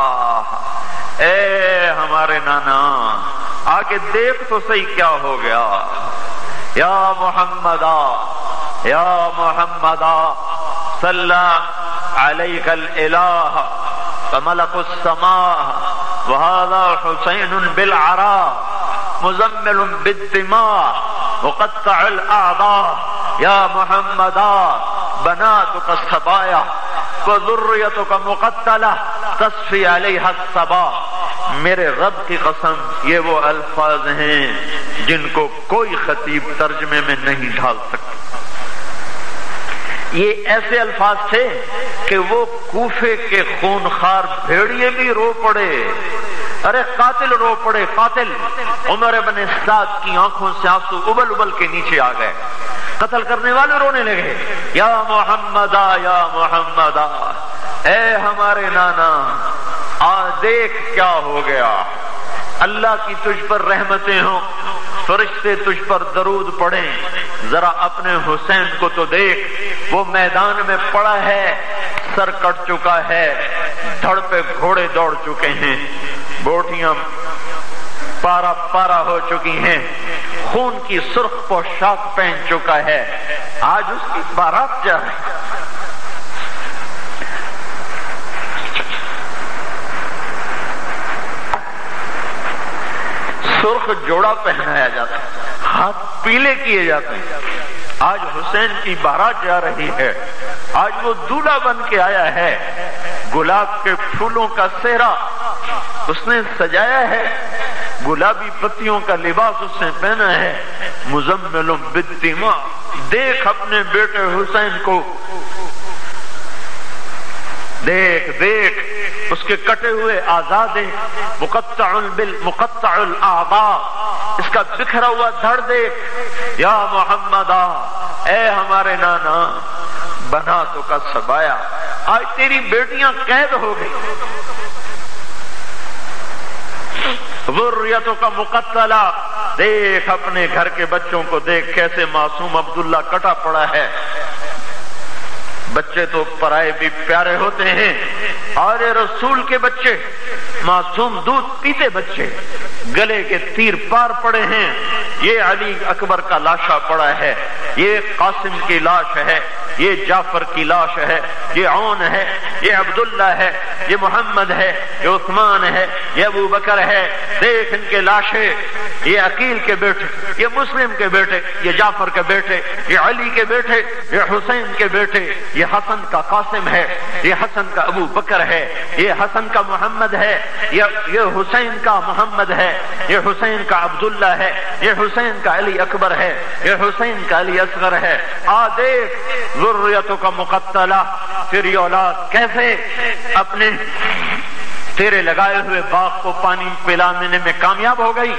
اے ہمارے نانا آگے دیکھ تو صحیح کیا ہو گیا، یا محمدہ یا محمدہ صلی علیک الالہ فملک السماء وهذا حسين بالعراء مزمل بالدماء مقطع الاعضاء يا محمدا بناتك الصبايا وذريتك مقتلة تصفي عليها الصبا۔ میرے رب کی قسم یہ وہ الفاظ ہیں جن کو کوئی خطیب ترجمے میں نہیں ڈھال سکتا۔ یہ ایسے الفاظ تھے کہ وہ کوفے کے خونخوار بھیڑیے بھی رو پڑے، ارے قاتل رو پڑے، قاتل۔ عمر بن سعد کی آنکھوں سے آنسو ابل ابل کے نیچے آ گئے، قتل کرنے والے رونے لگے، یا محمدہ یا محمدہ، اے ہمارے نانا آ دیکھ کیا ہو گیا، اللہ کی تجھ پر رحمتیں ہوں، فرشتے تجھ پر درود پڑھیں، ذرا اپنے حسین کو تو دیکھ، وہ میدان میں پڑا ہے، سر کٹ چکا ہے، دھڑ پہ گھوڑے دوڑ چکے ہیں، بوٹیاں پارا پارا ہو چکی ہیں، خون کی سرخ پوشاک پہن چکا ہے، آج اس کی بارات جا رہی ہے۔ سرخ جوڑا پہنایا جاتا ہے، ہاتھ پیلے کیے جاتے ہیں، آج حسین کی بارات جا رہی ہے، آج وہ دولہا بن کے آیا ہے، گلاب کے پھولوں کا سہرا اس نے سجایا ہے، گلابی پتیوں کا لباس اس نے پہنا ہے، مزمل بالدماء، دیکھ اپنے بیٹے حسین کو، دیکھ دیکھ اس کے کٹے ہوئے اعضاء دیکھ، مقطع بالمقطع الاعضاء، اس کا بکھرا ہوا دھڑ دیکھ، یا محمد اے ہمارے نانا، بنا تو کا سبایا، آج تیری بیٹیاں قید ہو گئی، ذریتوں کا مقتلہ، دیکھ اپنے گھر کے بچوں کو دیکھ، کیسے معصوم عبداللہ کٹا پڑا ہے، بچے تو پرائے بھی پیارے ہوتے ہیں، اور رسول کے بچے، معصوم دودھ پیتے بچے، گلے کے تیر پار پڑے ہیں، یہ علی اکبر کا لاشا پڑا ہے، یہ قاسم کی لاش ہے، یہ جعفر کی لاش ہے، یہ عون ہے، یہ عبداللہ ہے، یہ محمد ہے، یہ عثمان ہے، یہ ابو بکر ہے، دیکھ ان کے لاشیں، یہ عقیل کے بیٹے، یہ مسلم کے بیٹے، یہ جعفر کے بیٹے، یہ علی کے بیٹے، یہ حسین کے بیٹے، یہ حسن کا قاسم ہے، یہ حسن کا ابو بکر ہے، یہ حسن کا محمد ہے، یہ حسین کا محمد ہے، یہ حسین کا عبداللہ ہے، یہ حسین کا علی اکبر ہے، یہ حسین کا علی اصغر ہے، آ دیکھ ذریتوں کا مقتلہ، تیری اولاد کیسے اپنے تیرے لگائے ہوئے باغ کو پانی پلانے میں کامیاب ہو گئی،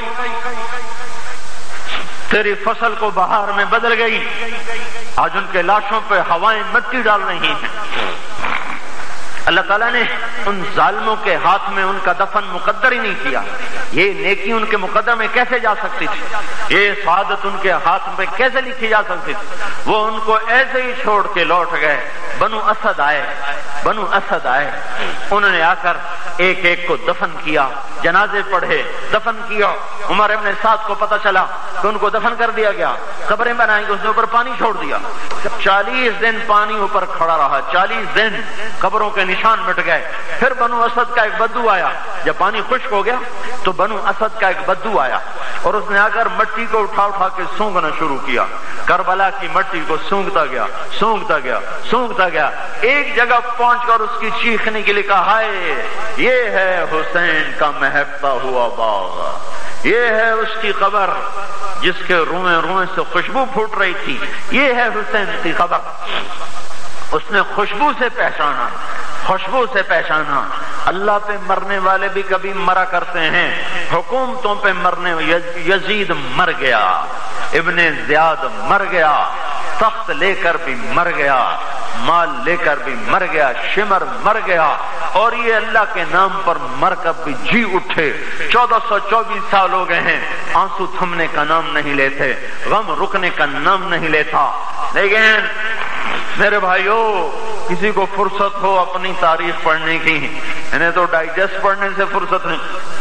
تیری فصل کو بہار میں بدل گئی، آج ان کے لاشوں پہ ہوائیں مٹی ڈال رہی ہیں، اللہ تعالیٰ نے ان ظالموں کے ہاتھ میں ان کا دفن مقدر ہی نہیں کیا، یہ نیکی ان کے مقدر میں کیسے جا سکتی تھی، یہ سعادت ان کے ہاتھ میں کیسے لکھی جا سکتی تھی، وہ ان کو ایسے ہی چھوڑ کے لوٹ گئے، بنو اسد آئے، بنو اسد آئے، انہوں نے آ کر ایک ایک کو دفن کیا، جنازے پڑھے، دفن کیا، عمر ابن سعد کو پتہ چلا کہ ان کو دفن کر دیا گیا، قبریں بنائیں گے، اس نے اوپر پانی چھوڑ دیا، چالیس دن پانی اوپر کھڑا رہا، چالیس دن قبروں کے نشان مٹ گئے، پھر بنو اسد کا ایک بدو آیا، جب پانی خشک ہو گیا تو بنو اسد کا ایک بدو آیا، اور اس نے آ کر مٹی کو اٹھا اٹھا کے سونگنا شروع کیا، کربلا کی مٹی کو سونگتا گیا، سونگتا گیا، سونگتا گیا، ایک جگہ پہنچ کر اس کی چیخنے کے لیے کہا، ہائے یہ ہے حسین کا مہکتا ہوا باغ، یہ ہے اس کی قبر جس کے روئیں روئیں سے خوشبو پھوٹ رہی تھی، یہ ہے حسین کی قبر، اس نے خوشبو سے پہچانا، خوشبو سے پہچانا، اللہ پہ مرنے والے بھی کبھی مرا کرتے ہیں، حکومتوں پہ مرنے، یزید مر گیا، ابن زیاد مر گیا، تخت لے کر بھی مر گیا، مال لے کر بھی مر گیا، شمر مر گیا، اور یہ اللہ کے نام پر مر کر بھی جی اٹھے، چودہ سو چوبیس سال ہو گئے ہیں، آنسو تھمنے کا نام نہیں لیتے، غم رکنے کا نام نہیں لیتا، لیکن میرے بھائیو کسی کو فرصت ہو اپنی تاریخ پڑھنے کی، انہیں تو ڈائجسٹ پڑھنے سے فرصت نہیں،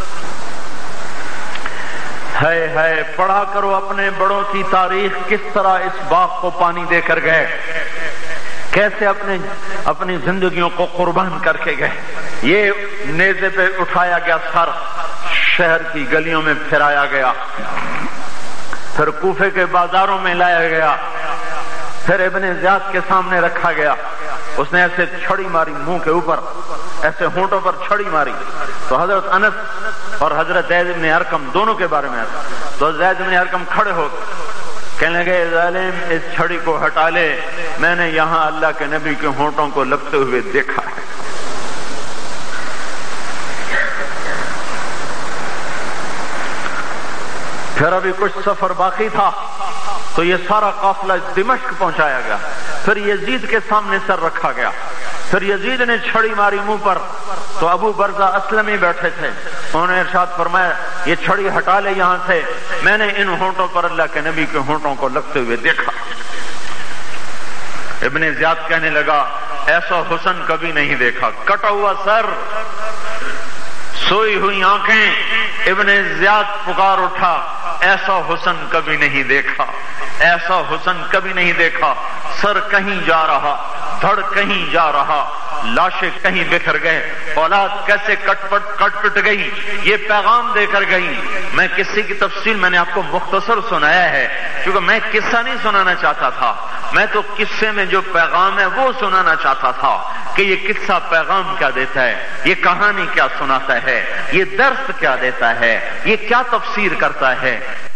ہے ہے پڑھا کرو اپنے بڑوں کی تاریخ، کس طرح اس باغ کو پانی دے کر گئے، کیسے اپنے اپنی زندگیوں کو قربان کر کے گئے، یہ نیزے پہ اٹھایا گیا سر، شہر کی گلیوں میں پھرایا گیا، پھر کوفے کے بازاروں میں لایا گیا، پھر ابن زیاد کے سامنے رکھا گیا، اس نے ایسے چھڑی ماری منہ کے اوپر، ایسے ہونٹوں پر چھڑی ماری، تو حضرت انس اور حضرت زید بن ارقم دونوں کے بارے میں آتا، تو زید بن ارقم کھڑے ہو کہنے لگے، ظالم اس چھڑی کو ہٹا لے، میں نے یہاں اللہ کے نبی کے ہونٹوں کو لگتے ہوئے دیکھا ہے، پھر ابھی کچھ سفر باقی تھا تو یہ سارا قافلہ دمشق پہنچایا گیا، پھر یزید کے سامنے سر رکھا گیا، پھر یزید نے چھڑی ماری منہ پر، تو ابو برزہ اسلمی بیٹھے تھے، انہوں نے ارشاد فرمایا یہ چھڑی ہٹا لے یہاں سے، میں نے ان ہونٹوں پر اللہ کے نبی کے ہونٹوں کو لگتے ہوئے دیکھا۔ ابن زیاد کہنے لگا ایسا حسن کبھی نہیں دیکھا، کٹا ہوا سر، سوئی ہوئی آنکھیں۔ ابن زیاد پکار اٹھا ایسا حسن کبھی نہیں دیکھا، ایسا حسن کبھی نہیں دیکھا۔ سر کہیں جا رہا، دھڑ کہیں جا رہا، لاشیں کہیں بکھر گئے، اولاد کیسے کٹ پٹ کٹ پٹ گئی، یہ پیغام دے کر گئی۔ میں قصے کی تفصیل میں نے آپ کو مختصر سنایا ہے کیونکہ میں قصہ نہیں سنانا چاہتا تھا، میں تو قصے میں جو پیغام ہے وہ سنانا چاہتا تھا کہ یہ قصہ پیغام کیا دیتا ہے، یہ کہانی کیا سناتا ہے، یہ درس کیا دیتا ہے، یہ کیا تفسیر کرتا ہے۔